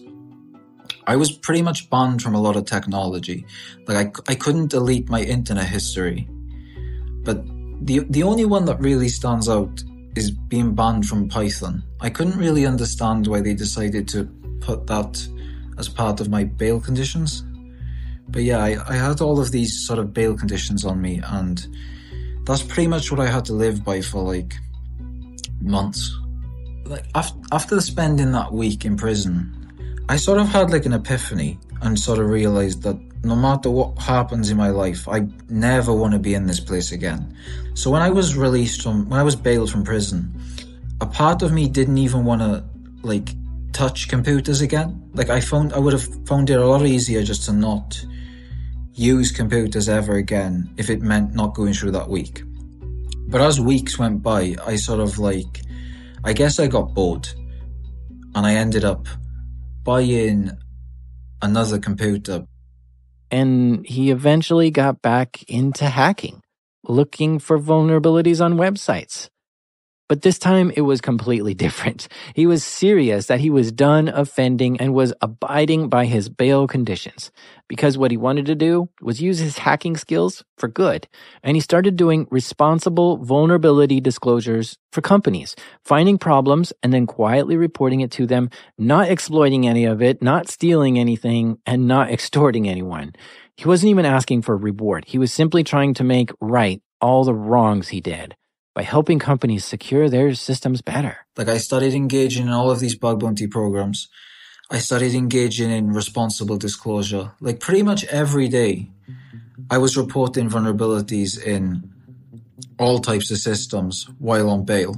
I was pretty much banned from a lot of technology. Like, I couldn't delete my internet history. But the only one that really stands out is being banned from Python. I couldn't really understand why they decided to put that as part of my bail conditions. But yeah, I had all of these sort of bail conditions on me, and that's pretty much what I had to live by for months. Like, after spending that week in prison, I sort of had an epiphany and sort of realized that no matter what happens in my life, I never want to be in this place again. So when I was bailed from prison, a part of me didn't even want to touch computers again. I would have found it a lot easier just to not use computers ever again if it meant not going through that week. But as weeks went by, I sort of I guess I got bored, and I ended up buying another computer. And he eventually got back into hacking, looking for vulnerabilities on websites. But this time it was completely different. He was serious that he was done offending and was abiding by his bail conditions, because what he wanted to do was use his hacking skills for good. And he started doing responsible vulnerability disclosures for companies, finding problems and then quietly reporting it to them, not exploiting any of it, not stealing anything, and not extorting anyone. He wasn't even asking for a reward. He was simply trying to make right all the wrongs he did by helping companies secure their systems better. I started engaging in all of these bug bounty programs. I started engaging in responsible disclosure. Pretty much every day, I was reporting vulnerabilities in all types of systems while on bail.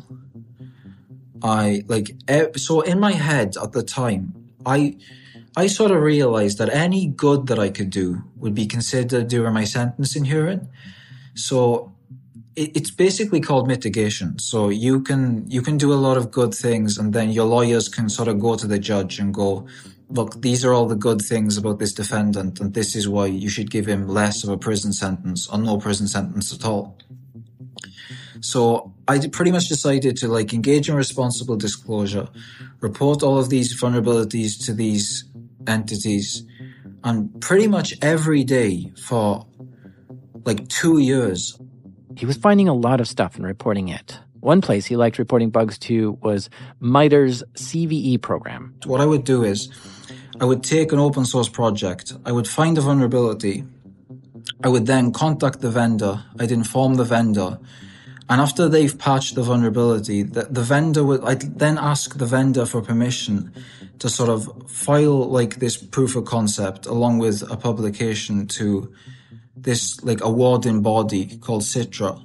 So in my head at the time, I sort of realized that any good that I could do would be considered during my sentencing hearing. So it's basically called mitigation. So you can do a lot of good things, and then your lawyers can sort of go to the judge and go, look, these are all the good things about this defendant, and this is why you should give him less of a prison sentence or no prison sentence at all. So I pretty much decided to engage in responsible disclosure, report all of these vulnerabilities to these entities, and pretty much every day for 2 years. He was finding a lot of stuff and reporting it. One place he liked reporting bugs to was MITRE's CVE program. What I would do is I would take an open source project, I would find a vulnerability, I would then contact the vendor, I'd inform the vendor, and after they've patched the vulnerability, I'd then ask the vendor for permission to sort of file this proof of concept along with a publication to this like awarding body called Citra,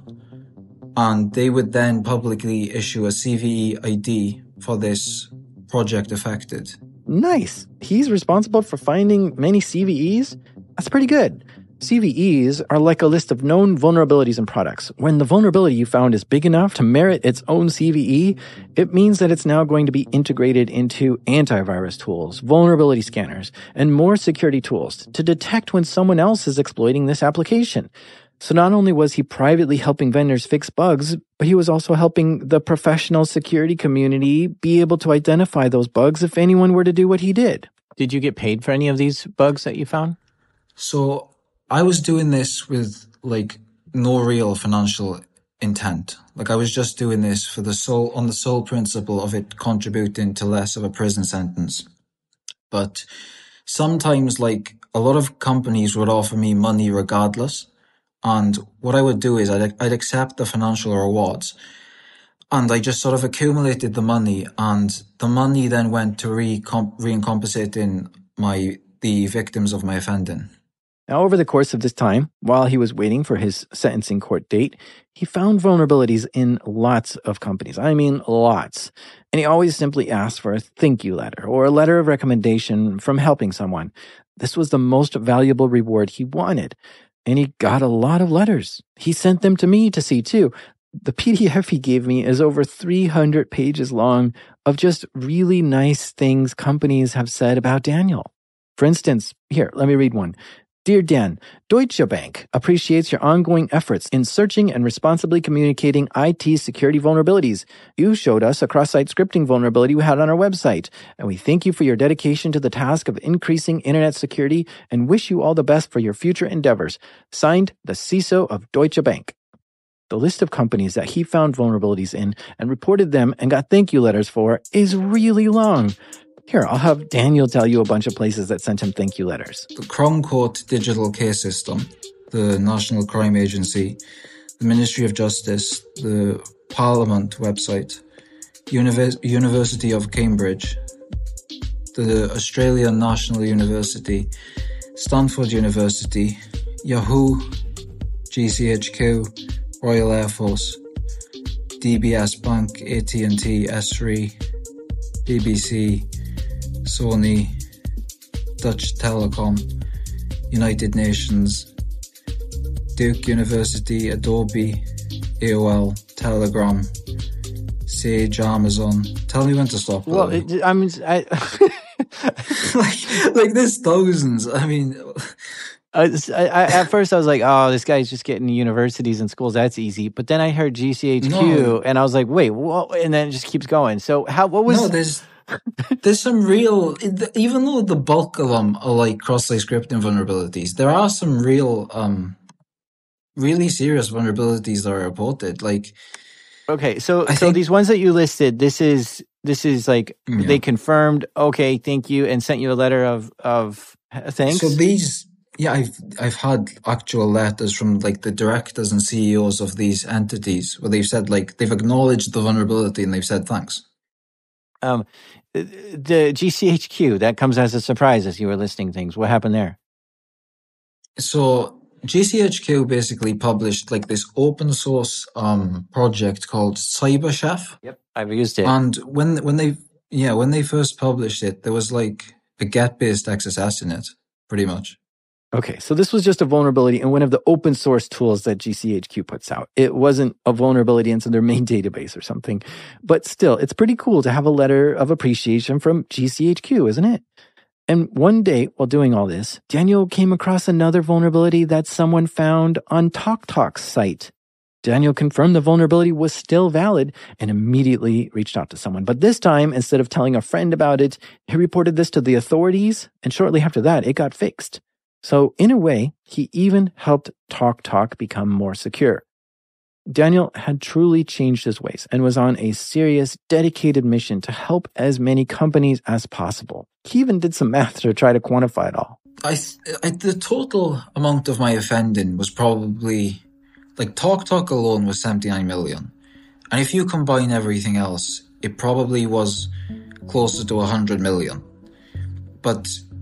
and they would then publicly issue a CVE ID for this project affected. Nice. He's responsible for finding many CVEs? That's pretty good. CVEs are like a list of known vulnerabilities in products. When the vulnerability you found is big enough to merit its own CVE, it means that it's now going to be integrated into antivirus tools, vulnerability scanners, and more security tools to detect when someone else is exploiting this application. So not only was he privately helping vendors fix bugs, but he was also helping the professional security community be able to identify those bugs if anyone were to do what he did. Did you get paid for any of these bugs that you found? So I was doing this with like no real financial intent. Like I was just doing this for on the sole principle of it contributing to less of a prison sentence. But sometimes like a lot of companies would offer me money regardless. And what I would do is I'd accept the financial rewards, and I just sort of accumulated the money, and the money then went to re-compensating the victims of my offending. Now, over the course of this time, while he was waiting for his sentencing court date, he found vulnerabilities in lots of companies. I mean, lots. And he always simply asked for a thank you letter or a letter of recommendation from helping someone. This was the most valuable reward he wanted. And he got a lot of letters. He sent them to me to see too. The PDF he gave me is over 300 pages long of just really nice things companies have said about Daniel. For instance, here, let me read one. Dear Dan, Deutsche Bank appreciates your ongoing efforts in searching and responsibly communicating IT security vulnerabilities. You showed us a cross-site scripting vulnerability we had on our website, and we thank you for your dedication to the task of increasing internet security and wish you all the best for your future endeavors. Signed, the CISO of Deutsche Bank. The list of companies that he found vulnerabilities in and reported them and got thank you letters for is really long. Here, I'll have Daniel tell you a bunch of places that sent him thank you letters. The Crown Court Digital Case System, the National Crime Agency, the Ministry of Justice, the Parliament website, University of Cambridge, the Australian National University, Stanford University, Yahoo, GCHQ, Royal Air Force, DBS Bank, AT&T, S3, BBC, Sony, Dutch Telecom, United Nations, Duke University, Adobe, AOL, Telegram, Sage, Amazon. Tell me when to stop. Well, like there's thousands. I mean, at first I was like, oh, this guy's just getting universities and schools. That's easy. But then I heard GCHQ, and I was like, wait, what? And then it just keeps going. So what was... No, there's some real, even though the bulk of them are like cross-site scripting vulnerabilities, there are some real, really serious vulnerabilities that are reported. Like, okay, so these ones that you listed, this is like they confirmed, okay, thank you, and sent you a letter of thanks. So these, yeah, I've had actual letters from like the directors and CEOs of these entities where they've said like they've acknowledged the vulnerability and they've said thanks. The GCHQ, that comes as a surprise as you were listing things. What happened there? So GCHQ basically published like this open source project called CyberChef. Yep, I've used it. And when they first published it, there was like a get-based XSS in it, pretty much. Okay, so this was just a vulnerability in one of the open source tools that GCHQ puts out. It wasn't a vulnerability into their main database or something. But still, it's pretty cool to have a letter of appreciation from GCHQ, isn't it? And one day, while doing all this, Daniel came across another vulnerability that someone found on TalkTalk's site. Daniel confirmed the vulnerability was still valid and immediately reached out to someone. But this time, instead of telling a friend about it, he reported this to the authorities, and shortly after that, it got fixed. So in a way, he even helped TalkTalk become more secure. Daniel had truly changed his ways and was on a serious, dedicated mission to help as many companies as possible. He even did some math to try to quantify it all. The total amount of my offending was probably, like TalkTalk alone was 79 million. And if you combine everything else, it probably was closer to 100 million. But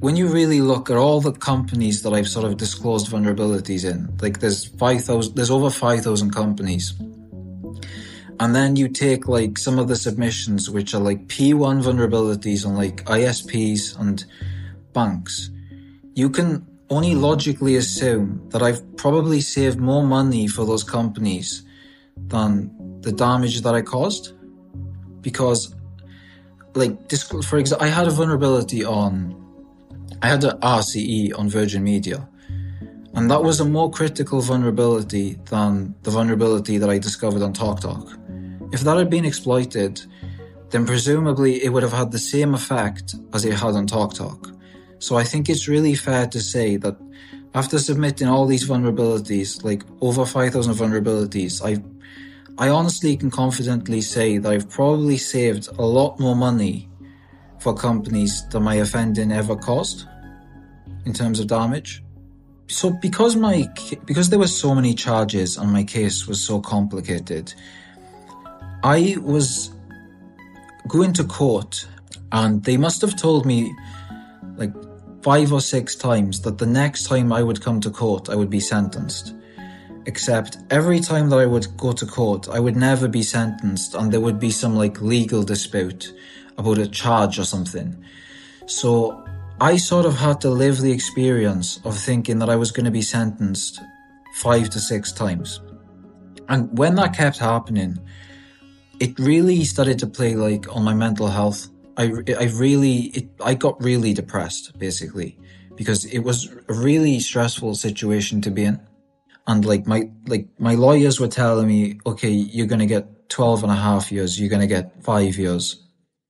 when you really look at all the companies that I've sort of disclosed vulnerabilities in, like there's over 5,000 companies. And then you take like some of the submissions, which are like P1 vulnerabilities on like ISPs and banks. You can only logically assume that I've probably saved more money for those companies than the damage that I caused. Because, like, for example, I had a vulnerability I had an RCE on Virgin Media. And that was a more critical vulnerability than the vulnerability that I discovered on TalkTalk. If that had been exploited, then presumably it would have had the same effect as it had on TalkTalk. So I think it's really fair to say that after submitting all these vulnerabilities, like over 5,000 vulnerabilities, I honestly can confidently say that I've probably saved a lot more money for companies than my offending ever caused in terms of damage. So because there were so many charges and my case was so complicated, I was going to court and they must have told me like 5 or 6 times that the next time I would come to court, I would be sentenced. Except every time that I would go to court, I would never be sentenced and there would be some like legal dispute about a charge or something. So I sort of had to live the experience of thinking that I was going to be sentenced 5 to 6 times. And when that kept happening, it really started to play like on my mental health. I got really depressed basically because it was a really stressful situation to be in. And like my lawyers were telling me, okay, you're going to get 12 and a half years, you're going to get 5 years.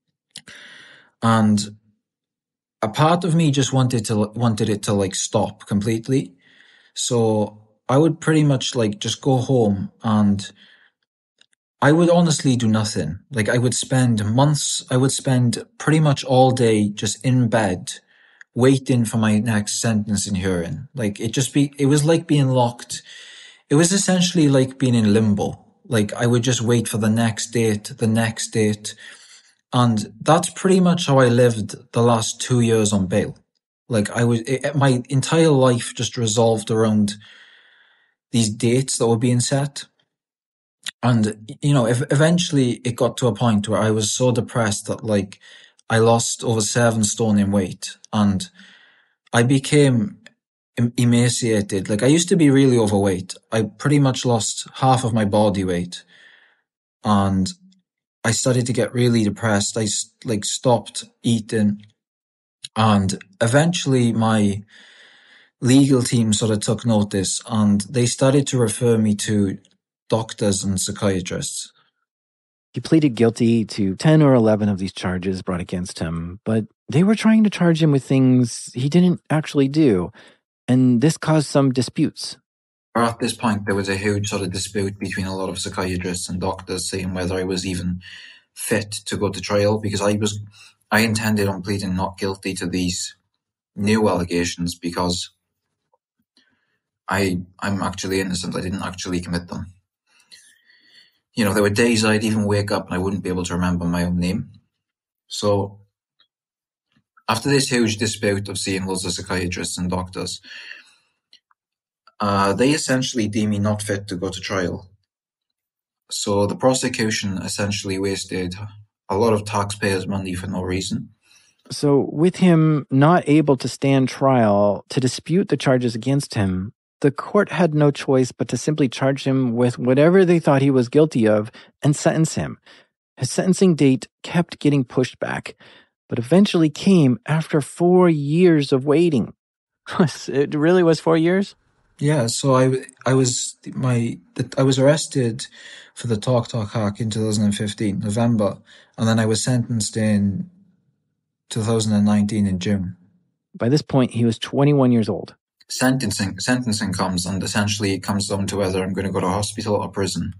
And a part of me just wanted it to like stop completely. So I would pretty much like just go home and I would honestly do nothing. Like I would spend pretty much all day just in bed waiting for my next sentencing hearing. Like it was like being locked. It was essentially like being in limbo. Like I would just wait for the next date. And that's pretty much how I lived the last 2 years on bail. Like my entire life just resolved around these dates that were being set. And, you know, eventually it got to a point where I was so depressed that like I lost over 7 stone in weight and I became emaciated. Like I used to be really overweight. I pretty much lost half of my body weight and I started to get really depressed. I like stopped eating and eventually my legal team sort of took notice and they started to refer me to doctors and psychiatrists. He pleaded guilty to 10 or 11 of these charges brought against him, but they were trying to charge him with things he didn't actually do, and this caused some disputes. At this point, there was a huge sort of dispute between a lot of psychiatrists and doctors saying whether I was even fit to go to trial, because I intended on pleading not guilty to these new allegations because I'm actually innocent. I didn't actually commit them. You know, there were days I'd even wake up and I wouldn't be able to remember my own name. So after this huge dispute of seeing loads of psychiatrists and doctors, they essentially deemed me not fit to go to trial. So the prosecution essentially wasted a lot of taxpayers' money for no reason. So with him not able to stand trial to dispute the charges against him, the court had no choice but to simply charge him with whatever they thought he was guilty of and sentence him. His sentencing date kept getting pushed back, but eventually came after 4 years of waiting. It really was 4 years? Yeah, so I was arrested for the TalkTalk hack in 2015, November, and then I was sentenced in 2019 in June. By this point, he was 21 years old. Sentencing comes, and essentially it comes down to whether I'm going to go to hospital or prison.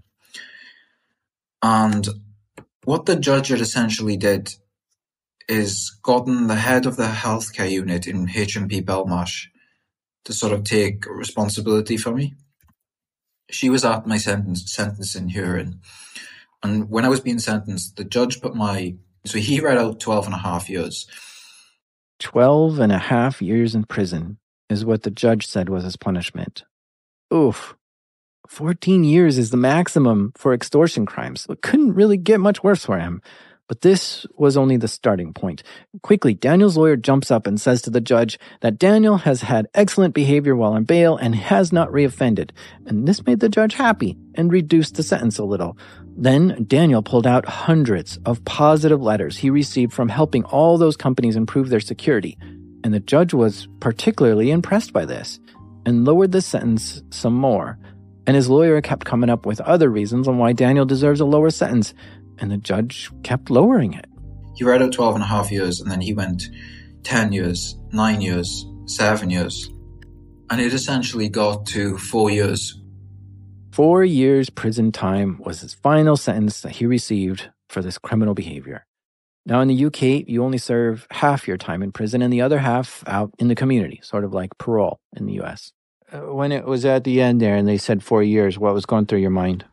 And what the judge had essentially did is gotten the head of the healthcare unit in H&P Belmarsh to sort of take responsibility for me. She was at my sentencing hearing. And when I was being sentenced, the judge so he read out 12 and a half years. 12.5 years in prison is what the judge said was his punishment. Oof. 14 years is the maximum for extortion crimes. It couldn't really get much worse for him. But this was only the starting point. Quickly, Daniel's lawyer jumps up and says to the judge that Daniel has had excellent behavior while on bail and has not reoffended. And this made the judge happy and reduced the sentence a little. Then Daniel pulled out hundreds of positive letters he received from helping all those companies improve their security. And the judge was particularly impressed by this and lowered the sentence some more. And his lawyer kept coming up with other reasons on why Daniel deserves a lower sentence. And the judge kept lowering it. He read out 12.5 years, and then he went 10 years, 9 years, 7 years. And it essentially got to 4 years. 4 years prison time was his final sentence that he received for this criminal behavior. Now in the UK, you only serve half your time in prison and the other half out in the community, sort of like parole in the US. When it was at the end there and they said 4 years, what was going through your mind?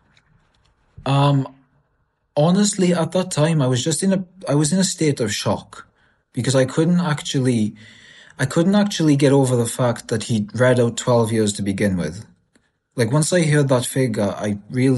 Honestly, at that time, I was in a state of shock because I couldn't actually get over the fact that he read out 12 years to begin with. Like, once I heard that figure, I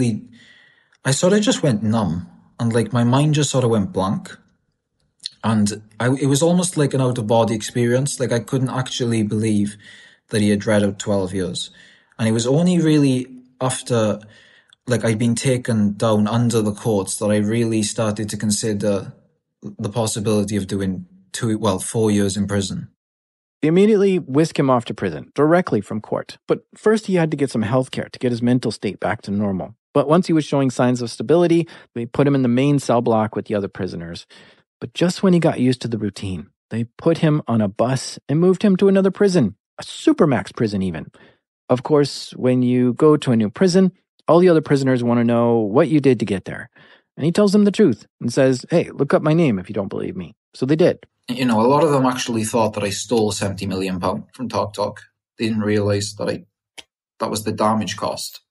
sort of just went numb, and like my mind just sort of went blank. And it was almost like an out-of-body experience. Like, I couldn't actually believe that he had read out 12 years. And it was only really after like I'd been taken down under the courts that I really started to consider the possibility of doing 4 years in prison. They immediately whisked him off to prison, directly from court. But first he had to get some health care to get his mental state back to normal. But once he was showing signs of stability, they put him in the main cell block with the other prisoners. But just when he got used to the routine, they put him on a bus and moved him to another prison, a supermax prison even. Of course, when you go to a new prison, all the other prisoners want to know what you did to get there. And he tells them the truth and says, hey, look up my name if you don't believe me. So they did. You know, a lot of them actually thought that I stole £70 million from TalkTalk. They didn't realise that was the damage cost.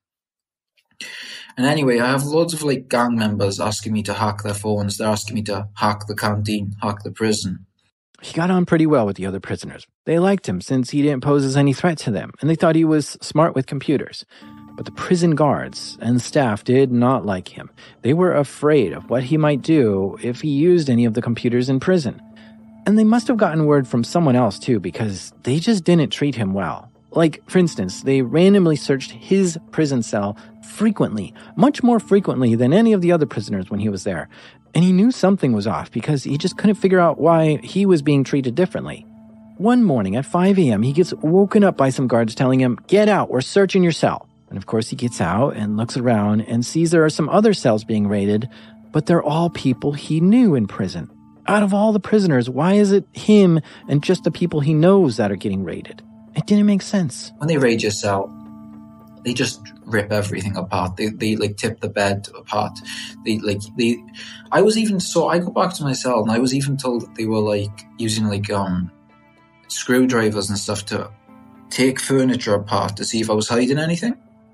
And anyway, I have loads of like gang members asking me to hack their phones. They're asking me to hack the canteen, hack the prison. He got on pretty well with the other prisoners. They liked him since he didn't pose as any threat to them, and they thought he was smart with computers. But the prison guards and staff did not like him. They were afraid of what he might do if he used any of the computers in prison. And they must have gotten word from someone else too, because they just didn't treat him well. Like, for instance, they randomly searched his prison cell frequently, much more frequently than any of the other prisoners when he was there. And he knew something was off because he just couldn't figure out why he was being treated differently. One morning at 5 a.m., he gets woken up by some guards telling him, "Get out, we're searching your cell." And of course he gets out and looks around and sees there are some other cells being raided, but they're all people he knew in prison. Out of all the prisoners, why is it him and just the people he knows that are getting raided? It didn't make sense. When they raid your cell, they just rip everything apart. They like tip the bed apart. I go back to my cell and I was even told that they were like using like screwdrivers and stuff to take furniture apart to see if I was hiding anything.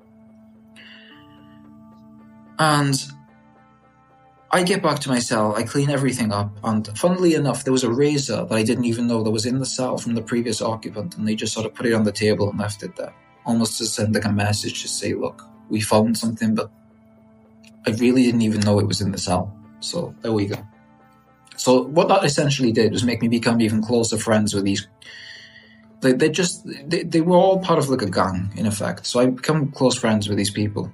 And I get back to my cell, I clean everything up, and funnily enough, there was a razor that I didn't even know that was in the cell from the previous occupant, and they just sort of put it on the table and left it there. Almost to send like a message to say, look, we found something, but I really didn't even know it was in the cell. So there we go. So what that essentially did was make me become even closer friends with these. They were all part of like a gang, in effect. So I become close friends with these people.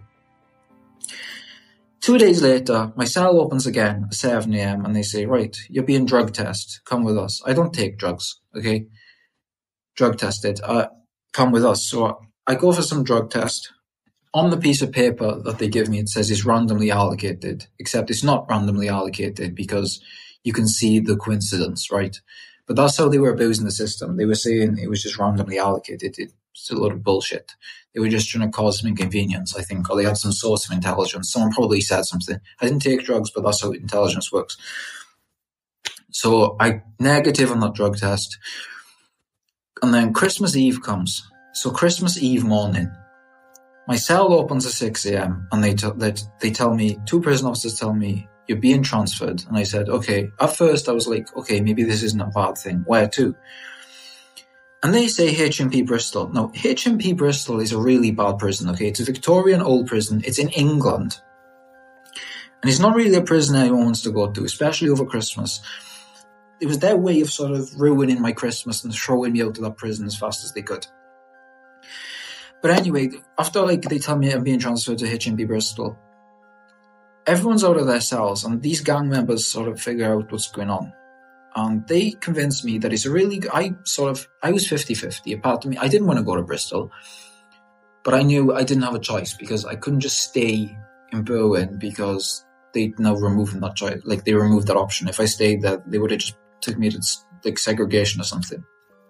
2 days later, my cell opens again at 7 a.m. and they say, right, you're being drug tested. Come with us. I don't take drugs, okay? Drug tested. Come with us. So I go for some drug test. On the piece of paper that they give me, it says it's randomly allocated, except it's not randomly allocated because you can see the coincidence, right? But that's how they were abusing the system. They were saying it was just randomly allocated. It's a lot of bullshit. They were just trying to cause some inconvenience, I think, or they had some source of intelligence. Someone probably said something. I didn't take drugs, but that's how intelligence works. So I negative on that drug test. And then Christmas Eve comes. So Christmas Eve morning, my cell opens at 6 a.m. and they tell me, two prison officers tell me, you're being transferred. And I said, okay. At first I was like, okay, maybe this isn't a bad thing. Where to? And they say HMP Bristol. Now, HMP Bristol is a really bad prison, okay? It's a Victorian old prison. It's in England. And it's not really a prison anyone wants to go to, especially over Christmas. It was their way of sort of ruining my Christmas and throwing me out of that prison as fast as they could. But anyway, after they tell me I'm being transferred to HMP Bristol, everyone's out of their cells and these gang members sort of figure out what's going on. And they convinced me that it's a really, I was 50-50. A part of me, I didn't want to go to Bristol, but I knew I didn't have a choice because I couldn't just stay in Berwyn because they'd now removed that choice. Like, they removed that option. If I stayed there, they would have just took me to like segregation or something.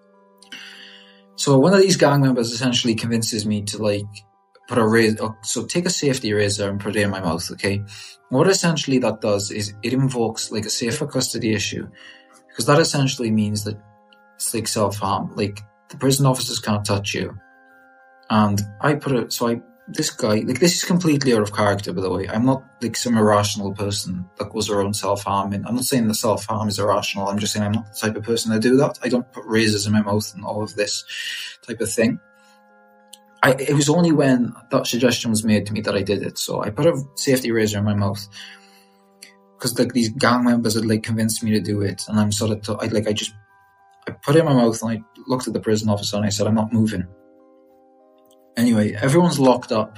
So one of these gang members essentially convinces me to put a razor, so take a safety razor and put it in my mouth, okay? And what essentially that does is it invokes like a safer custody issue. Because that essentially means that it's like self-harm. Like, the prison officers can't touch you. And this guy, like, this is completely out of character, by the way. I'm not like some irrational person that goes around self-harming. I'm not saying that self-harm is irrational. I'm just saying I'm not the type of person to do that. I don't put razors in my mouth and all of this type of thing. It was only when that suggestion was made to me that I did it. So I put a safety razor in my mouth. Because like these gang members had like convinced me to do it, and I'm sort of I put it in my mouth and I looked at the prison officer and I said, I'm not moving. Anyway, everyone's locked up.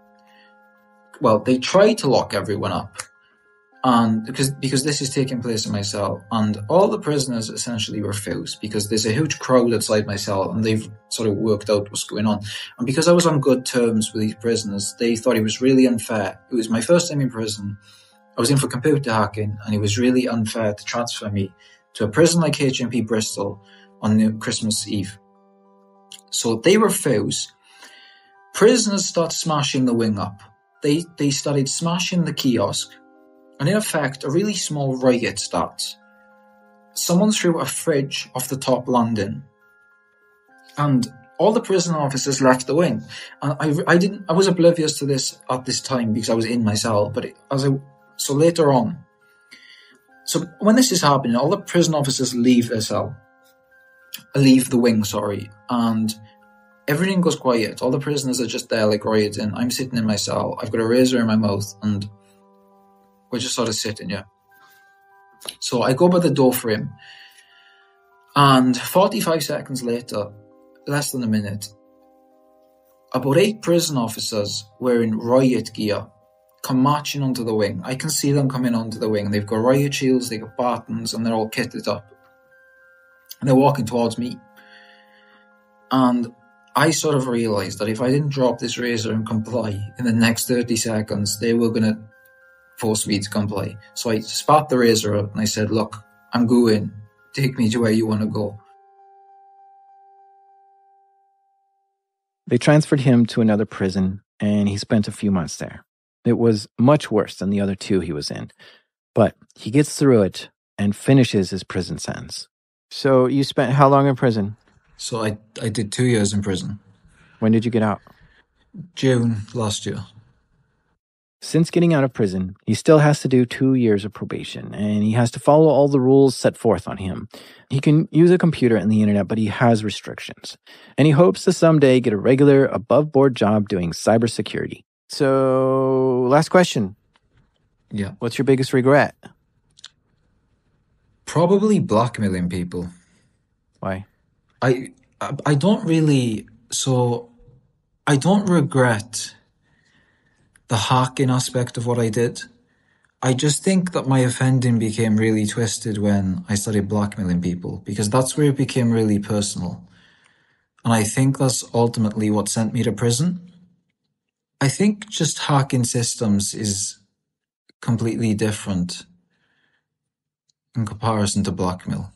Well, they tried to lock everyone up, and because this is taking place in my cell, and all the prisoners essentially refuse because there's a huge crowd outside my cell, and they've sort of worked out what's going on. And because I was on good terms with these prisoners, they thought it was really unfair. It was my first time in prison. I was in for computer hacking, and it was really unfair to transfer me to a prison like HMP Bristol on Christmas Eve. So they refuse. Prisoners start smashing the wing up. They started smashing the kiosk, and in effect, a really small riot starts. Someone threw a fridge off the top landing, and all the prison officers left the wing. And I was oblivious to this at this time because I was in my cell, but so later on, so when this is happening, all the prison officers leave the wing, and everything goes quiet. All the prisoners are just there like rioting. I'm sitting in my cell. I've got a razor in my mouth, and we're just sort of sitting, yeah. So I go by the door frame, and 45 seconds later, less than a minute, about 8 prison officers wearing riot gear come marching onto the wing. I can see them coming onto the wing. They've got riot shields, they've got batons, and they're all kitted up. And they're walking towards me. And I sort of realised that if I didn't drop this razor and comply in the next 30 seconds, they were going to force me to comply. So I spat the razor out and I said, look, I'm going. Take me to where you want to go. They transferred him to another prison, and he spent a few months there. It was much worse than the other 2 he was in, but he gets through it and finishes his prison sentence. So you spent how long in prison? So I did 2 years in prison. When did you get out? June last year. Since getting out of prison, he still has to do 2 years of probation, and he has to follow all the rules set forth on him. He can use a computer and the internet, but he has restrictions. And he hopes to someday get a regular, above-board job doing cybersecurity. So, last question. Yeah. What's your biggest regret? Probably blackmailing people. Why? I don't really... So, I don't regret the hacking aspect of what I did. I just think that my offending became really twisted when I started blackmailing people, because that's where it became really personal. And I think that's ultimately what sent me to prison. I think just hacking systems is completely different in comparison to blackmail.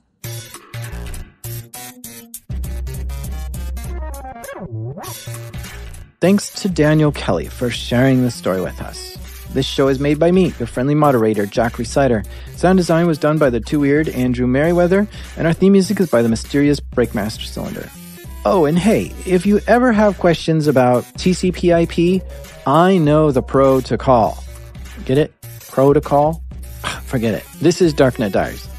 Thanks to Daniel Kelley for sharing this story with us. This show is made by me, your friendly moderator, Jack Rhysider. Sound design was done by the Too Weird Andrew Merriweather, and our theme music is by the mysterious Breakmaster Cylinder. Oh, and hey, if you ever have questions about TCP/IP, I know the pro to call. Get it? Pro to call? forget it. This is Darknet Diaries.